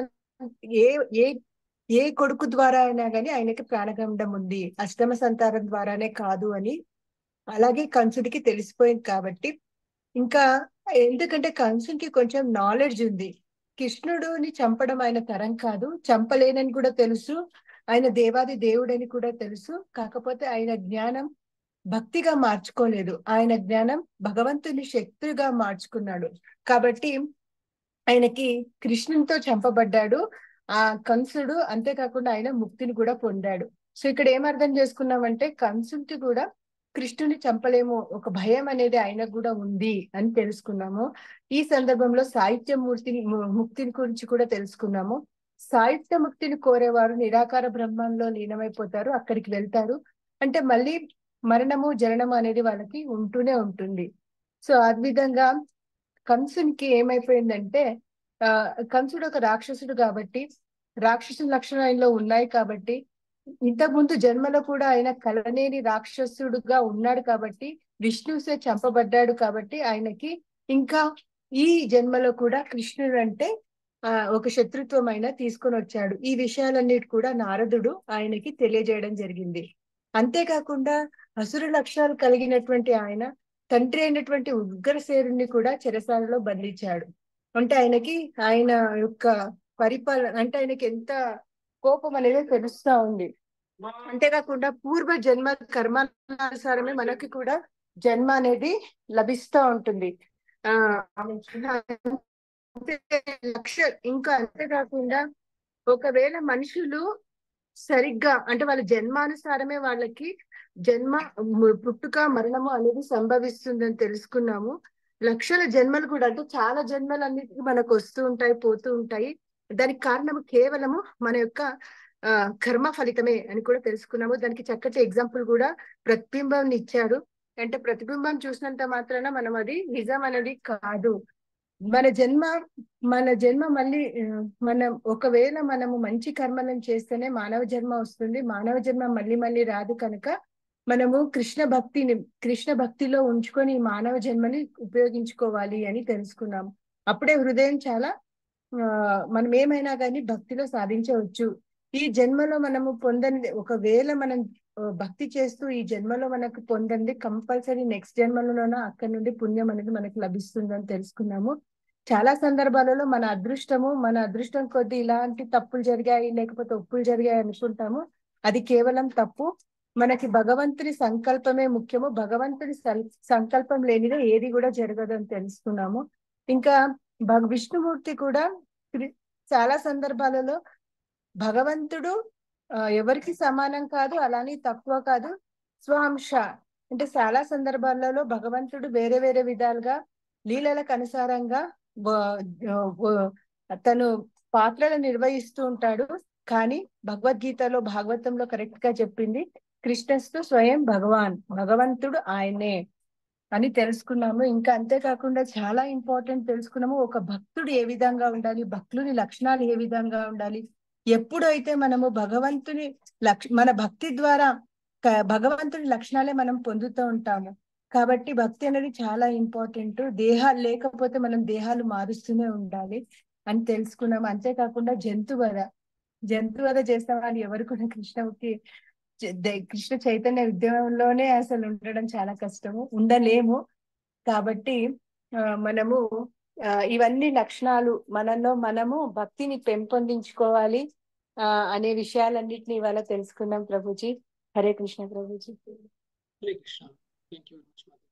ఏ కొడుకు ద్వారా అయినా కానీ ఆయనకి ప్రాణగండం ఉంది, అష్టమ సంతానం ద్వారానే కాదు అని అలాగే కంసుడికి తెలిసిపోయింది. కాబట్టి ఇంకా ఎందుకంటే కంసుడికి కొంచెం నాలెడ్జ్ ఉంది, కృష్ణుడిని చంపడం ఆయన తరం కాదు, చంపలేనని కూడా తెలుసు, ఆయన దేవాది దేవుడని కూడా తెలుసు. కాకపోతే ఆయన జ్ఞానం భక్తిగా మార్చుకోలేదు, ఆయన జ్ఞానం భగవంతుని శక్తిగా మార్చుకున్నాడు. కాబట్టి ఆయనకి కృష్ణునితో చంపబడ్డాడు ఆ కంసుడు. అంతేకాకుండా ఆయన ముక్తిని కూడా పొందాడు. సో ఇక్కడ ఏమర్థం చేసుకున్నామంటే కంసుడికి కూడా కృష్ణుని చంపలేము, ఒక భయం అనేది ఆయనకు కూడా ఉంది అని తెలుసుకున్నాము. ఈ సందర్భంలో సాహిత్య ముక్తిని గురించి కూడా తెలుసుకున్నాము. సాహిత్య ముక్తిని కోరేవారు నిరాకార బ్రహ్మంలో లీనమైపోతారు, అక్కడికి వెళ్తారు. అంటే మళ్ళీ మరణము జననము అనేది వాళ్ళకి ఉంటూనే ఉంటుంది. సో ఆ విధంగా కంసునికి ఏమైపోయిందంటే కంసుడు ఒక రాక్షసుడు కాబట్టి, రాక్షసుల లక్షణాలు ఆయనలో ఉన్నాయి కాబట్టి, ఇంతకుముందు జన్మలో కూడా ఆయన కలనేని రాక్షసుడుగా ఉన్నాడు కాబట్టి, విష్ణుసే చంపబడ్డాడు కాబట్టి ఆయనకి ఇంకా ఈ జన్మలో కూడా కృష్ణుడు అంటే ఒక శత్రుత్వం అయినా తీసుకొని వచ్చాడు. ఈ విషయాలన్నిటి కూడా నారదుడు ఆయనకి తెలియజేయడం జరిగింది. అంతేకాకుండా అసుర లక్షణాలు కలిగినటువంటి ఆయన తండ్రి అయినటువంటి ఉగ్రసేనుని కూడా చెరసాలలో బంధించాడు. అంటే ఆయన యొక్క పరిపాలన అంటే ఆయనకి ఎంత కోపం అనేది తెలుస్తా ఉంది. అంతేకాకుండా పూర్వ జన్మ కర్మానుసారమే మనకి కూడా జన్మ అనేది లభిస్తూ ఉంటుంది. ఇంకా అంతేకాకుండా ఒకవేళ మనుషులు సరిగ్గా అంటే వాళ్ళ జన్మానుసారమే వాళ్ళకి పుట్టుక మరణము అనేది సంభవిస్తుందని తెలుసుకున్నాము. లక్షల జన్మలు కూడా అంటే చాలా జన్మలు అన్నిటికీ మనకు వస్తూ ఉంటాయి, పోతూ ఉంటాయి. దానికి కారణము కేవలము మన యొక్క కర్మ ఫలితమే అని కూడా తెలుసుకున్నాము. దానికి చక్కటి ఎగ్జాంపుల్ కూడా ప్రతిబింబం ఇచ్చారు. అంటే ప్రతిబింబం చూసినంత మాత్రాన మనం అది నిజం అనేది కాదు. మన జన్మ మళ్ళీ మనం ఒకవేళ మనము మంచి కర్మలను చేస్తేనే మానవ జన్మ వస్తుంది. మానవ జన్మ మళ్ళీ మళ్ళీ రాదు. కనుక మనము కృష్ణ భక్తిలో ఉంచుకొని ఈ మానవ జన్మని ఉపయోగించుకోవాలి అని తెలుసుకున్నాము. అప్పుడే హృదయం చాలా మనం ఏమైనా కానీ భక్తిలో సాధించవచ్చు. ఈ జన్మలో మనము పొందని ఒకవేళ మనం భక్తి చేస్తూ ఈ జన్మలో మనకు పొందండి, కంపల్సరీ నెక్స్ట్ జన్మలోన అక్కడి నుండి పుణ్యం అనేది మనకు లభిస్తుందని తెలుసుకున్నాము. చాలా సందర్భాలలో మన అదృష్టం కొద్ది ఇలాంటి తప్పులు జరిగాయి లేకపోతే ఒప్పులు జరిగాయి అనుకుంటాము. అది కేవలం తప్పు. మనకి భగవంతుడి సంకల్పమే ముఖ్యము. భగవంతుడి సంకల్పం లేనిదే ఏది కూడా జరగదు అని తెలుసుకున్నాము. ఇంకా విష్ణుమూర్తి కూడా చాలా సందర్భాలలో భగవంతుడు ఎవరికి సమానం కాదు, అలానే తక్కువ కాదు, స్వహంశ. అంటే చాలా సందర్భాలలో భగవంతుడు వేరే వేరే విధాలుగా లీలలకు అనుసారంగా తను పాత్రలు నిర్వహిస్తూ ఉంటాడు. కానీ భగవద్గీతలో భాగవతంలో కరెక్ట్ గా చెప్పింది కృష్ణస్తు స్వయం భగవంతుడు ఆయనే అని తెలుసుకున్నాము. ఇంకా అంతేకాకుండా చాలా ఇంపార్టెంట్ తెలుసుకున్నాము. ఒక భక్తుడు ఏ విధంగా ఉండాలి, భక్తుని లక్షణాలు ఏ విధంగా ఉండాలి. ఎప్పుడైతే మనము మన భక్తి ద్వారా భగవంతుని లక్షణాలే మనం పొందుతూ ఉంటాము. కాబట్టి భక్తి అనేది చాలా ఇంపార్టెంట్. దేహాలు లేకపోతే మనం దేహాలు మారుస్తూనే ఉండాలి అని తెలుసుకున్నాము. అంతేకాకుండా జంతువధ చేస్తామని ఎవరు కూడా కృష్ణ చైతన్య ఉద్యమంలోనే అసలు ఉండడం చాలా కష్టము, ఉండలేము. కాబట్టి మనము ఇవన్నీ లక్షణాలు మనలో మనము భక్తిని పెంపొందించుకోవాలి అనే విషయాలన్నిటిని ఇవాళ తెలుసుకున్నాం ప్రభుజీ. హరే కృష్ణ ప్రభుజీ. Hare Krishna. Thank you very much.